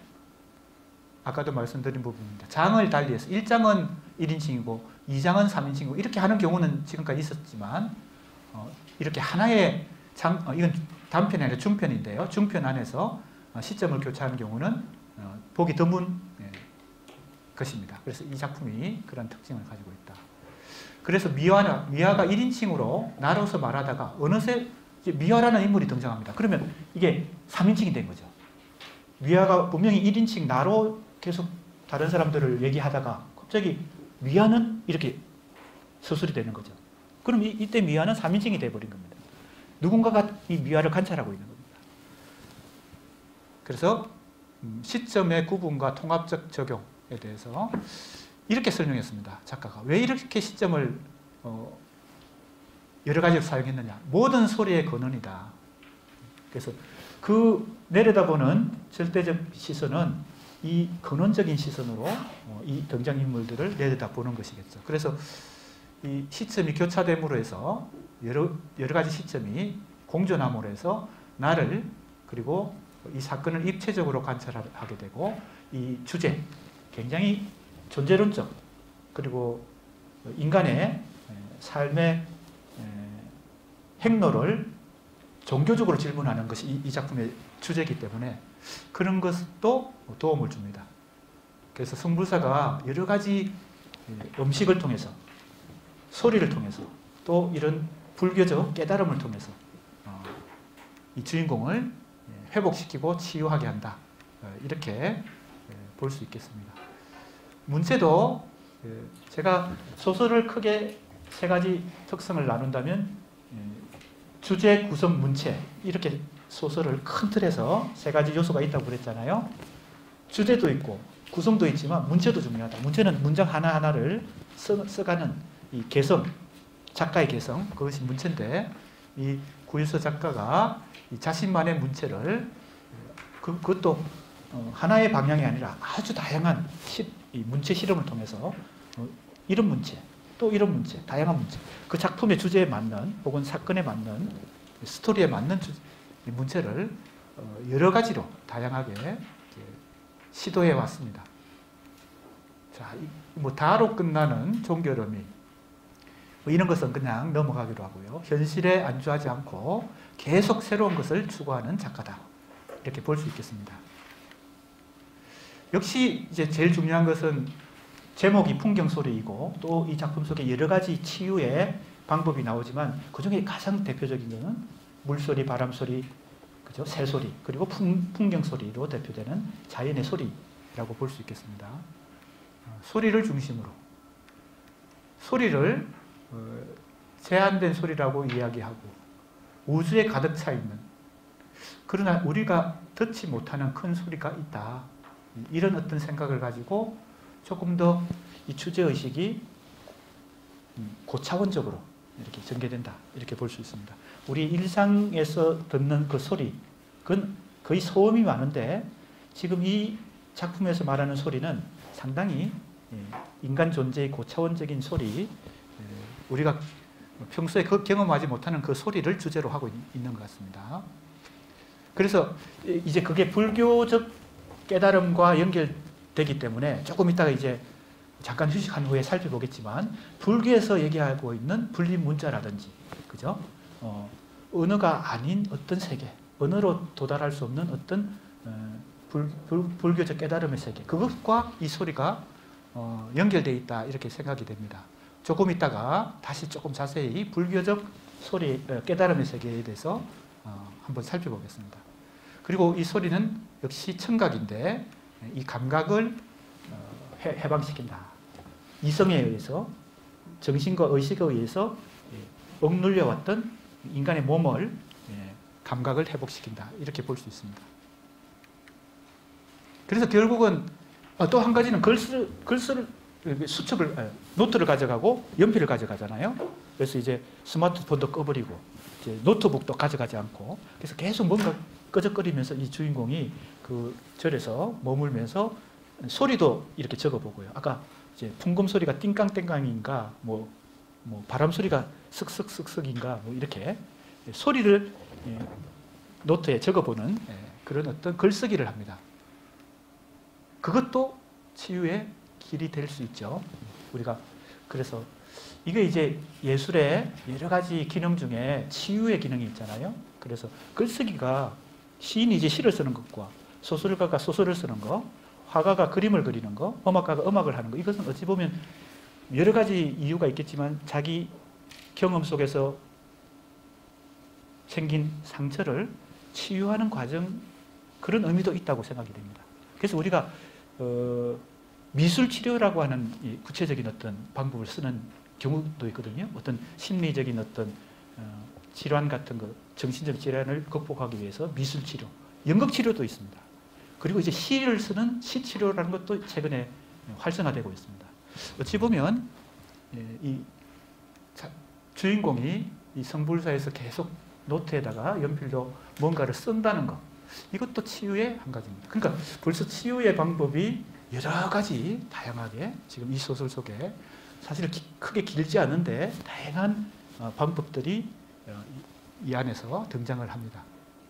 아까도 말씀드린 부분입니다. 장을 달리해서 일 장은 일 인칭이고 이 장은 삼 인칭이고 이렇게 하는 경우는 지금까지 있었지만 어, 이렇게 하나의 장, 어, 이건 단편이 아니라 중편인데요. 중편 안에서 어, 시점을 교차하는 경우는 어, 보기 드문 예, 것입니다. 그래서 이 작품이 그런 특징을 가지고 있다. 그래서 미화나, 미화가 일 인칭으로 나로서 말하다가 어느새 이제 미화라는 인물이 등장합니다. 그러면 이게 삼 인칭이 된 거죠. 미화가 분명히 일 인칭 나로 계속 다른 사람들을 얘기하다가 갑자기 미화는 이렇게 서술이 되는 거죠. 그럼 이, 이때 미화는 삼 인칭이 돼버린 겁니다. 누군가가 이 미화를 관찰하고 있는 겁니다. 그래서 음, 시점의 구분과 통합적 적용에 대해서 이렇게 설명했습니다. 작가가 왜 이렇게 시점을 어, 여러 가지로 사용했느냐. 모든 소리의 근원이다. 그래서 그 내려다보는 절대적 시선은 이 근원적인 시선으로 어, 이 등장인물들을 내려다보는 것이겠죠. 그래서 이 시점이 교차됨으로 해서 여러, 여러 가지 시점이 공존함으로 해서 나를 그리고 이 사건을 입체적으로 관찰하게 되고 이 주제, 굉장히 존재론적 그리고 인간의 삶의 행로를 종교적으로 질문하는 것이 이, 이 작품의 주제이기 때문에 그런 것도 도움을 줍니다. 그래서 성불사가 여러 가지 음식을 통해서 소리를 통해서 또 이런 불교적 깨달음을 통해서 어, 이 주인공을 회복시키고 치유하게 한다. 이렇게 볼 수 있겠습니다. 문체도 제가 소설을 크게 세 가지 특성을 나눈다면 주제, 구성, 문체 이렇게 소설을 큰 틀에서 세 가지 요소가 있다고 그랬잖아요. 주제도 있고 구성도 있지만 문체도 중요하다. 문체는 문장 하나하나를 써, 써가는 이 개성, 작가의 개성, 그것이 문체인데 이 구일서 작가가 이 자신만의 문체를 그, 그것도 어, 하나의 방향이 아니라 아주 다양한 시, 이 문체 실험을 통해서 어, 이런 문체, 또 이런 문체, 다양한 문체, 그 작품의 주제에 맞는 혹은 사건에 맞는 스토리에 맞는 주, 문체를 어, 여러 가지로 다양하게 시도해 왔습니다. 자, 뭐 다로 끝나는 종교름이 뭐 이런 것은 그냥 넘어가기로 하고요. 현실에 안주하지 않고 계속 새로운 것을 추구하는 작가다. 이렇게 볼 수 있겠습니다. 역시 이제 제일 중요한 것은 제목이 풍경소리이고 또 이 작품 속에 여러 가지 치유의 방법이 나오지만 그 중에 가장 대표적인 것은 물소리, 바람소리, 그죠? 새소리, 그리고 풍, 풍경소리로 대표되는 자연의 소리라고 볼 수 있겠습니다. 소리를 중심으로 소리를 어, 제한된 소리라고 이야기하고 우주에 가득 차 있는 그러나 우리가 듣지 못하는 큰 소리가 있다. 이런 어떤 생각을 가지고 조금 더 이 주제의식이 고차원적으로 이렇게 전개된다. 이렇게 볼 수 있습니다. 우리 일상에서 듣는 그 소리, 그건 거의 소음이 많은데 지금 이 작품에서 말하는 소리는 상당히 인간 존재의 고차원적인 소리, 우리가 평소에 그 경험하지 못하는 그 소리를 주제로 하고 있는 것 같습니다. 그래서 이제 그게 불교적 깨달음과 연결되기 때문에 조금 이따가 이제 잠깐 휴식한 후에 살펴보겠지만 불교에서 얘기하고 있는 분리문자라든지 그죠? 어, 언어가 아닌 어떤 세계, 언어로 도달할 수 없는 어떤 어, 불, 불, 불교적 깨달음의 세계, 그것과 이 소리가 어, 연결되어 있다 이렇게 생각이 됩니다. 조금 있다가 다시 조금 자세히 불교적 소리, 깨달음의 세계에 대해서 어, 한번 살펴보겠습니다. 그리고 이 소리는 역시 청각인데 이 감각을 어, 해, 해방시킨다. 이성에 의해서 정신과 의식에 의해서 예, 억눌려왔던 인간의 몸을 예, 감각을 회복시킨다. 이렇게 볼 수 있습니다. 그래서 결국은 어, 또 한 가지는 글쓰, 글쓰를 수첩을 아, 노트를 가져가고 연필을 가져가잖아요. 그래서 이제 스마트폰도 꺼버리고 이제 노트북도 가져가지 않고 그래서 계속 뭔가 끄적거리면서 이 주인공이 그 절에서 머물면서 소리도 이렇게 적어보고요. 아까 이제 풍금 소리가 띵깡띵깡인가 뭐, 뭐 바람 소리가 슥슥슥슥인가 뭐 이렇게 소리를 예, 노트에 적어보는 예, 그런 어떤 글쓰기를 합니다. 그것도 치유의 길이 될 수 있죠. 우리가 그래서 이게 이제 예술의 여러 가지 기능 중에 치유의 기능이 있잖아요. 그래서 글쓰기가 시인이 이제 시를 쓰는 것과 소설가가 소설을 쓰는 거, 화가가 그림을 그리는 거, 음악가가 음악을 하는 거, 이것은 어찌 보면 여러 가지 이유가 있겠지만 자기 경험 속에서 생긴 상처를 치유하는 과정, 그런 의미도 있다고 생각이 됩니다. 그래서 우리가 어, 미술치료라고 하는 이 구체적인 어떤 방법을 쓰는 경우도 있거든요. 어떤 심리적인 어떤 어, 질환 같은 거, 정신적 질환을 극복하기 위해서 미술치료, 연극치료도 있습니다. 그리고 이제 시를 쓰는 시치료라는 것도 최근에 활성화되고 있습니다. 어찌 보면 이 주인공이 이 성불사에서 계속 노트에다가 연필로 뭔가를 쓴다는 것, 이것도 치유의 한 가지입니다. 그러니까 벌써 치유의 방법이 여러 가지 다양하게 지금 이 소설 속에 사실 크게 길지 않은데 다양한 방법들이 이 안에서 등장을 합니다.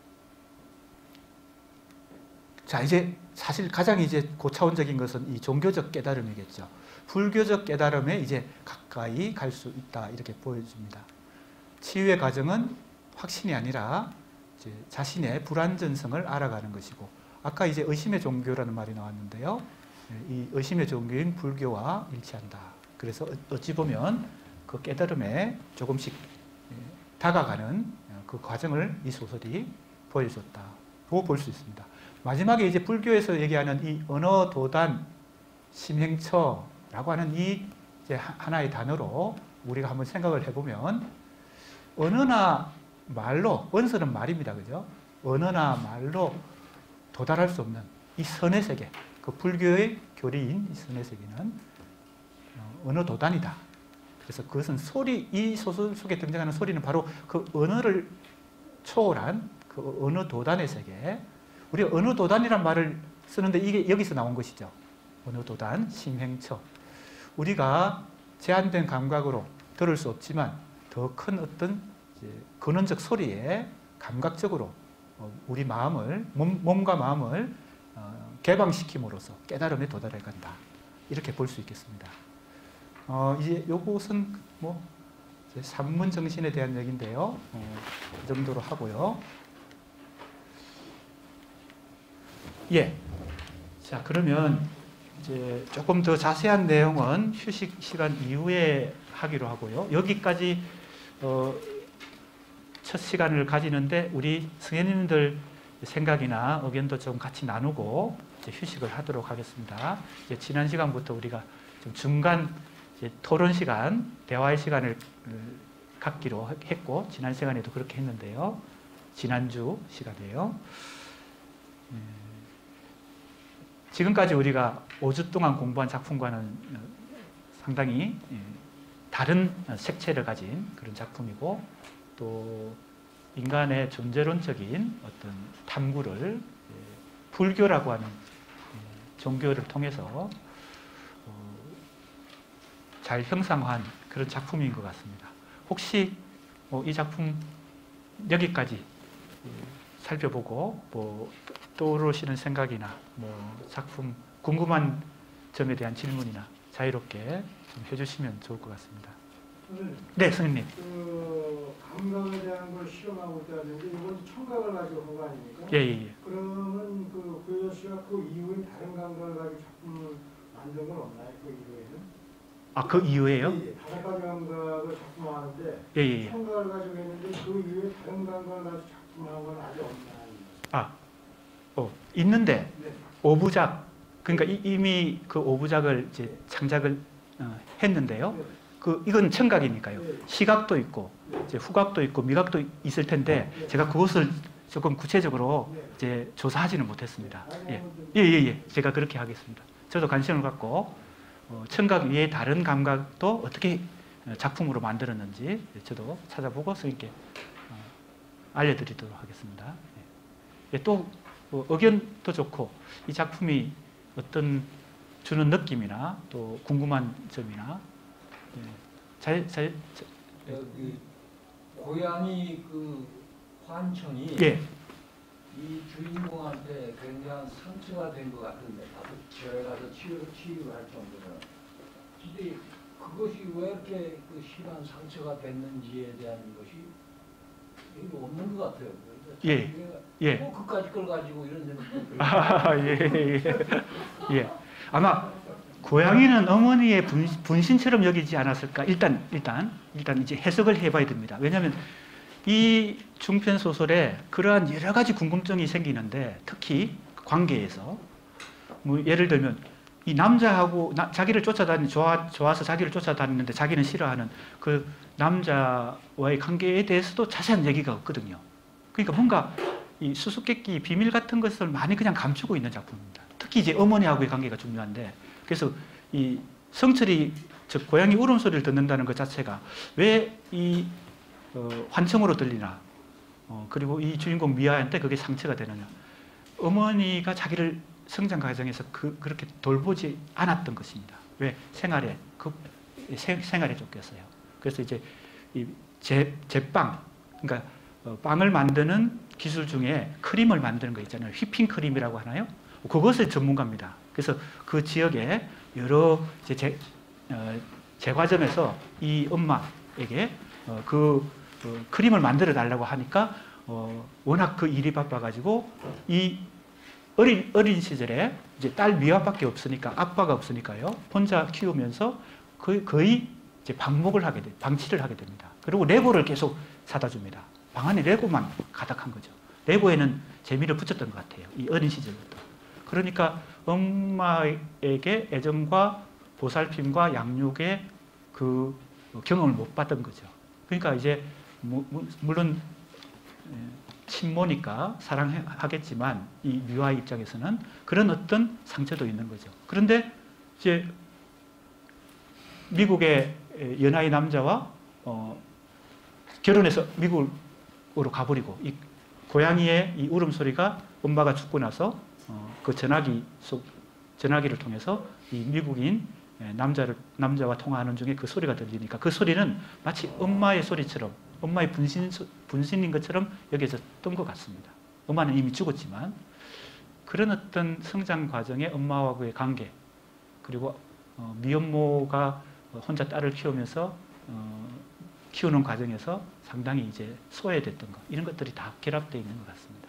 자, 이제 사실 가장 이제 고차원적인 것은 이 종교적 깨달음이겠죠. 불교적 깨달음에 이제 가까이 갈 수 있다, 이렇게 보여집니다. 치유의 과정은 확신이 아니라 이제 자신의 불완전성을 알아가는 것이고, 아까 이제 의심의 종교라는 말이 나왔는데요. 이 의심의 종교인 불교와 일치한다. 그래서 어찌 보면 그 깨달음에 조금씩 다가가는 그 과정을 이 소설이 보여줬다고 볼 수 있습니다. 마지막에 이제 불교에서 얘기하는 이 언어 도단 심행처라고 하는 이 이제 하나의 단어로 우리가 한번 생각을 해보면, 언어나 말로, 언어는 말입니다, 그죠? 언어나 말로 도달할 수 없는 이 선의 세계, 그 불교의 교리인 이 선의 세계는 언어 도단이다. 그래서 그것은 소리, 이 소설 속에 등장하는 소리는 바로 그 언어를 초월한 그 언어 도단의 세계. 우리 언어 도단이란 말을 쓰는데 이게 여기서 나온 것이죠. 언어 도단, 심행처. 우리가 제한된 감각으로 들을 수 없지만 더 큰 어떤 이제 근원적 소리에 감각적으로 우리 마음을, 몸, 몸과 마음을 개방시킴으로써 깨달음에 도달해 간다. 이렇게 볼 수 있겠습니다. 어, 이제 요것은 뭐 산문 정신에 대한 얘기인데요. 어, 그 정도로 하고요. 예. 자, 그러면 이제 조금 더 자세한 내용은 휴식 시간 이후에 하기로 하고요. 여기까지 어, 첫 시간을 가지는데 우리 승현님들 생각이나 의견도 좀 같이 나누고 이제 휴식을 하도록 하겠습니다. 이제 지난 시간부터 우리가 좀 중간 이제 토론 시간, 대화의 시간을 갖기로 했고, 지난 시간에도 그렇게 했는데요. 지난주 시간이에요. 지금까지 우리가 오 주 동안 공부한 작품과는 상당히 다른 색채를 가진 그런 작품이고, 또 인간의 존재론적인 어떤 탐구를 불교라고 하는 종교를 통해서 잘 형상화한 그런 작품인 것 같습니다. 혹시 이 작품 여기까지 살펴보고 뭐 떠오르시는 생각이나 뭐 작품 궁금한 점에 대한 질문이나 자유롭게 좀 해주시면 좋을 것 같습니다. 선생님, 네, 선생님. 그 감각에 대한 걸 실험하고 있다는데 이건 청각을 가지고 한 거 아닙니까? 예, 예, 예. 그러면 그 구현 씨가 그 이후에 다른 감각을 가지고 작품을 만든 건 없나요? 그 이후에는? 아, 그 이후에요? 예, 예. 다섯 가지 감각을 작품하는데 예, 예, 예. 청각을 가지고 했는데 그 이후에 다른 감각을 가지고 작품한 건 아직 없나요? 아, 어, 있는데 네. 오부작, 그러니까 이, 이미 그 오부작을 이제 창작을 어, 했는데요. 네. 그 이건 청각이니까요. 네. 시각도 있고 이제 후각도 있고 미각도 있을 텐데 네. 제가 그것을 조금 구체적으로 네. 이제 조사하지는 못했습니다. 아니, 예, 아니, 좀- 예, 예, 예. 제가 그렇게 하겠습니다. 저도 관심을 갖고 어, 청각 외에 다른 감각도 어떻게 작품으로 만들었는지 저도 찾아보고 선생님께 어, 알려드리도록 하겠습니다. 예. 예, 또 어, 의견도 좋고 이 작품이 어떤 주는 느낌이나 또 궁금한 점이나 예. 잘, 잘, 잘, 여기 고양이 그 환청이 예. 이 주인공한테 굉장한 상처가 된 것 같은데 나도 집에 가서 치유, 치유를 할 정도로 근데 그것이 왜 이렇게 그 심한 상처가 됐는지에 대한 것이 여기 없는 것 같아요. 예. 예. 뭐 그까지 걸 가지고 이런 생각도 아, 예, 예. 예. 아마 고양이는 어머니의 분, 분신처럼 여기지 않았을까? 일단, 일단, 일단 이제 해석을 해봐야 됩니다. 왜냐하면 이 중편 소설에 그러한 여러 가지 궁금증이 생기는데 특히 관계에서 뭐 예를 들면 이 남자하고 나, 자기를 쫓아다니 좋아 좋아서 자기를 쫓아다니는데 자기는 싫어하는 그 남자와의 관계에 대해서도 자세한 얘기가 없거든요. 그러니까 뭔가 이 수수께끼 비밀 같은 것을 많이 그냥 감추고 있는 작품입니다. 특히 이제 어머니하고의 관계가 중요한데, 그래서 이 성철이 즉 고양이 울음소리를 듣는다는 것 자체가 왜 이 어, 환청으로 들리나, 어, 그리고 이 주인공 미아한테 그게 상처가 되느냐. 어머니가 자기를 성장 과정에서 그, 그렇게 돌보지 않았던 것입니다. 왜? 생활에 그 생, 생활에 쫓겼어요. 그래서 이제 이 제, 제빵, 그러니까 어, 빵을 만드는 기술 중에 크림을 만드는 거 있잖아요. 휘핑 크림이라고 하나요? 그것을 전문가입니다. 그래서 그 지역에 여러 이제 제, 어, 제과점에서 이 엄마에게 어, 그 어, 크림을 만들어 달라고 하니까 어, 워낙 그 일이 바빠가지고 이 어린 어린 시절에 이제 딸 미아밖에 없으니까 아빠가 없으니까요. 혼자 키우면서 거의, 거의 이제 방목을 하게 돼, 방치를 하게 됩니다. 그리고 레고를 계속 사다 줍니다. 방 안에 레고만 가득한 거죠. 레고에는 재미를 붙였던 것 같아요. 이 어린 시절부터. 그러니까 엄마에게 애정과 보살핌과 양육의 그 경험을 못 받은 거죠. 그러니까 이제 물론 친모니까 사랑하겠지만 이 미화 입장에서는 그런 어떤 상처도 있는 거죠. 그런데 이제 미국의 연하의 남자와 어 결혼해서 미국으로 가버리고 이 고양이의 이 울음소리가 엄마가 죽고 나서 어 그 전화기 속 전화기를 통해서 이 미국인 남자를 남자와 통화하는 중에 그 소리가 들리니까 그 소리는 마치 엄마의 소리처럼 엄마의 분신 분신인 것처럼 여겨졌던 것 같습니다. 엄마는 이미 죽었지만 그런 어떤 성장 과정에 엄마와의 관계 그리고 어 미혼모가 혼자 딸을 키우면서 어 키우는 과정에서 상당히 이제 소외됐던 것 이런 것들이 다 결합되어 있는 것 같습니다.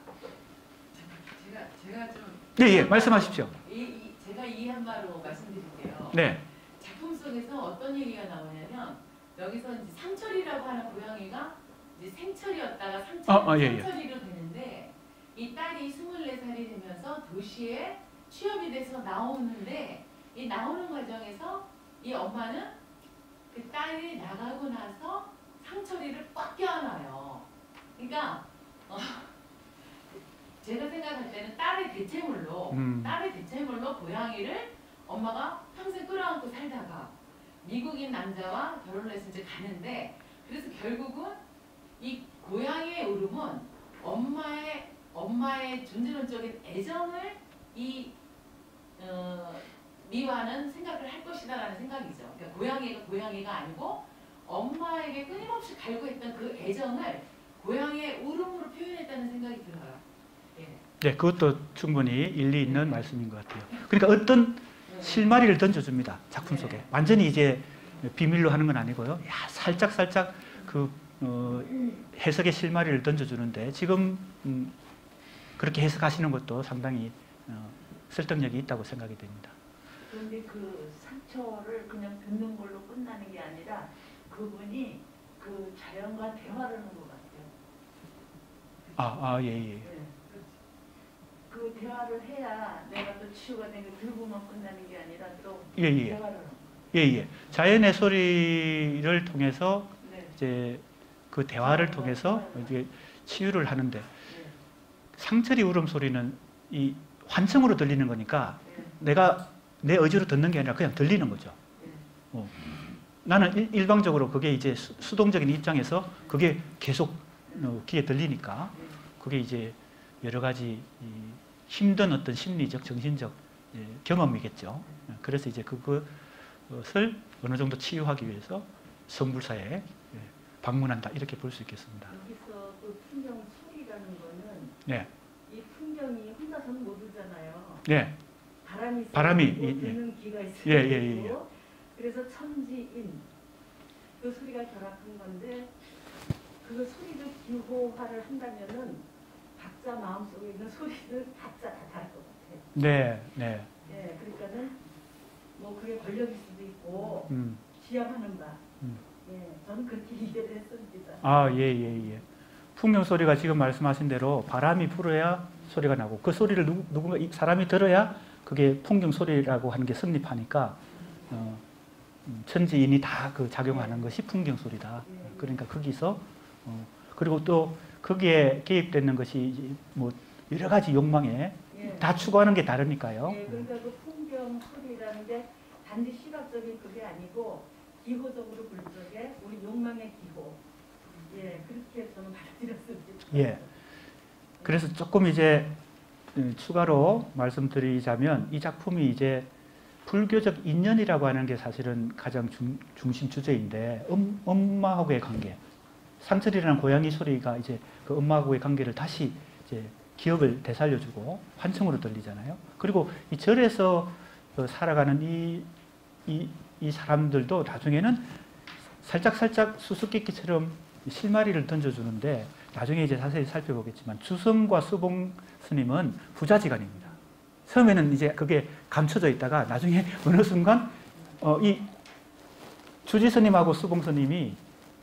제가 제가 좀 네, 예, 말씀하십시오. 이, 이, 제가 이해한 바로 말씀드릴게요. 네. 작품 속에서 어떤 얘기가 나오냐면 여기서 이제 상철이라고 하는 고양이가 이제 생철이었다가 상철, 어, 어, 예, 예. 상철이로 되는데 이 딸이 스물네 살이 되면서 도시에 취업이 돼서 나오는데 이 나오는 과정에서 이 엄마는 그 딸이 나가고 나서 상철이를 꽉 껴안아요. 그러니까 어, 제가 생각할 때는 딸의 대체물로 음. 딸의 대체물로 고양이를 엄마가 평생 끌어안고 살다가 미국인 남자와 결혼을 해서 이제 가는데 그래서 결국은 이 고양이의 울음은 엄마의 엄마의 존재론적인 애정을 이 어, 미화는 생각을 할 것이다라는 생각이죠. 그러니까 고양이가 고양이가 아니고 엄마에게 끊임없이 갈구했던 그 애정을 고양이의 울음으로 표현했다는 생각이 들어요. 예. 네, 그것도 충분히 일리 있는 말씀인 것 같아요. 그러니까 어떤 실마리를 던져줍니다. 작품 속에. 완전히 이제 비밀로 하는 건 아니고요. 야, 살짝 살짝 그 어, 해석의 실마리를 던져주는데 지금 음, 그렇게 해석하시는 것도 상당히 어, 설득력이 있다고 생각이 됩니다. 그런데 그 상처를 그냥 듣는 걸로 끝나는 게 아니라 그분이 그 자연과 대화를 한 것 같아요. 아, 아, 예, 예. 네. 그 대화를 해야 내가 또 치유가 되고 들고만 끝나는 게 아니라 또 예, 예. 대화를 하는 거예요. 예, 예. 자연의 소리를 통해서 네. 이제 그 대화를 통해서 이제 치유를 하는데 네. 상철이 울음소리는 이 환청으로 들리는 거니까 네. 내가 내 의지로 듣는 게 아니라 그냥 들리는 거죠. 네. 어. 나는 일, 일방적으로 그게 이제 수, 수동적인 입장에서 그게 계속 어, 귀에 들리니까 그게 이제 여러 가지 이 힘든 어떤 심리적, 정신적 예, 경험이겠죠. 그래서 이제 그것을 어느 정도 치유하기 위해서 성불사에 예, 방문한다 이렇게 볼 수 있겠습니다. 여기서 그 풍경 소리라는 거는 네, 이 풍경이 혼자서는 못 울잖아요. 네, 바람이 바람이, 있고 예, 예. 드는 기가 있어요. 예, 예, 예, 예. 그래서 천지인 그 소리가 결합한 건데 그 소리를 기호화를 한다면은 각자 마음속에 있는 소리는 각자 다 다를 것 같아요. 네, 네. 예, 그러니까는 뭐 그게 권력일 수도 있고 음. 지향하는 바. 음. 예, 저는 그렇게 이해를 했습니다. 아, 예, 예, 예. 풍경 소리가 지금 말씀하신 대로 바람이 불어야 소리가 나고 그 소리를 누, 누군가 이 사람이 들어야 그게 풍경 소리라고 하는 게 성립하니까 어, 천지인이 다 그 작용하는 것이 풍경 소리다. 그러니까 거기서 어, 그리고 또 거기에 개입되는 것이 이제 뭐 여러 가지 욕망에 예. 다 추구하는 게 다르니까요. 예, 그러니까 그 풍경 소리라는 게 단지 시각적인 그게 아니고 기호적으로 볼 적에 우리 욕망의 기호. 예, 그렇게 저는 받아들였습니다. 예. 그래서 조금 이제 추가로 말씀드리자면 이 작품이 이제 불교적 인연이라고 하는 게 사실은 가장 중, 중심 주제인데 음, 엄마하고의 관계, 상철이라는 고양이 소리가 이제 그 엄마하고의 관계를 다시 이제 기억을 되살려주고 환청으로 들리잖아요. 그리고 이 절에서 살아가는 이, 이, 이 사람들도 나중에는 살짝 살짝 수수께끼처럼 실마리를 던져주는데 나중에 이제 자세히 살펴보겠지만 주성과 수봉 스님은 부자지간입니다. 처음에는 이제 그게 감춰져 있다가 나중에 어느 순간 어, 이 주지 스님하고 수봉 스님이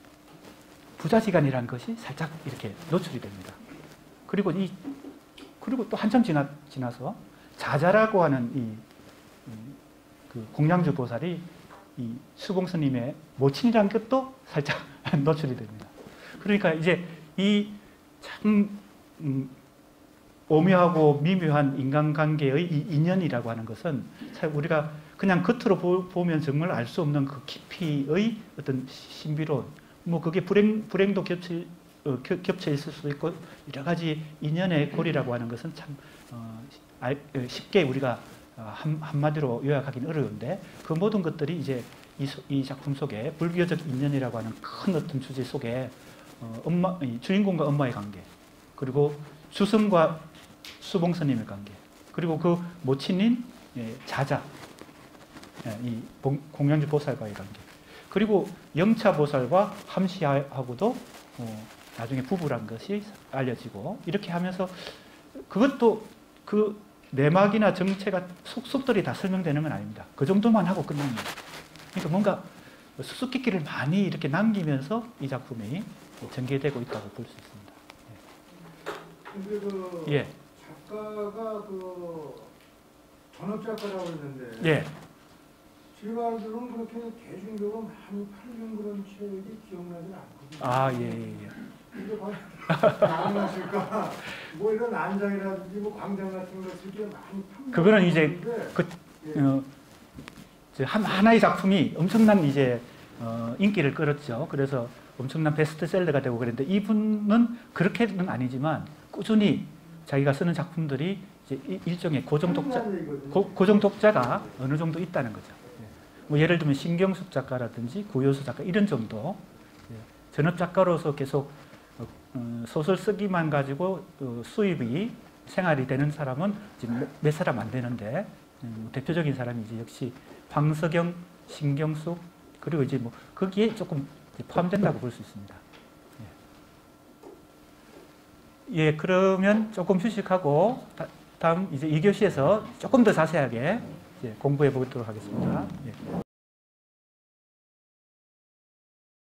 부자지간이라는 것이 살짝 이렇게 노출이 됩니다. 그리고 이 그리고 또 한참 지나, 지나서 자자라고 하는 이, 이 그 공양주 보살이 이 수봉 스님의 모친이라는 것도 살짝 노출이 됩니다. 그러니까 이제 이 참 음, 오묘하고 미묘한 인간관계의 이 인연이라고 하는 것은 우리가 그냥 겉으로 보, 보면 정말 알 수 없는 그 깊이의 어떤 신비로운, 뭐 그게 불행, 불행도 겹치, 어, 겹쳐 있을 수도 있고 여러 가지 인연의 고리라고 하는 것은 참 어, 쉽게 우리가 한, 한마디로 요약하기는 어려운데 그 모든 것들이 이제 이, 이 작품 속에 불교적 인연이라고 하는 큰 어떤 주제 속에 어, 엄마, 주인공과 엄마의 관계, 그리고 주성과 수봉 스님의 관계, 그리고 그 모친인 예, 자자, 예, 이 공양주 보살과의 관계, 그리고 영차 보살과 함시하고도 어, 나중에 부부란 것이 알려지고 이렇게 하면서 그것도 그 내막이나 정체가 속속들이 다 설명되는 건 아닙니다. 그 정도만 하고 끝납니다. 그러니까 뭔가 수수께끼를 많이 이렇게 남기면서 이 작품이 전개되고 있다고 볼 수 있습니다. 근데 그 예. 작가가 그 전업 작가라고 했는데 예. 제가 알기로는 그렇게 대중적으로 많이 팔린 그런 책이 기억나진 않거든요. 아, 예, 예, 예. 근데 과연 안 하실까? 뭐 이런 안장이라든지 뭐 광장 같은 것을 꽤 많이 판매. 그거는 이제 그 예. 어, 한 하나의 작품이 엄청난 이제 어, 인기를 끌었죠. 그래서 엄청난 베스트셀러가 되고 그랬는데 이분은 그렇게는 아니지만 꾸준히 자기가 쓰는 작품들이 이제 일종의 고정 독자, 고, 고정 독자가 어느 정도 있다는 거죠. 뭐 예를 들면 신경숙 작가라든지 구효수 작가 이런 정도 전업 작가로서 계속 어, 소설 쓰기만 가지고 어, 수입이 생활이 되는 사람은 지금 몇 사람 안 되는데 음, 대표적인 사람이 이제 역시 황석영, 신경숙 그리고 이제 뭐 거기에 조금 포함된다고 볼 수 있습니다. 예. 예, 그러면 조금 휴식하고 다, 다음 이제 이 교시에서 조금 더 자세하게 이제 공부해 보도록 하겠습니다. 예.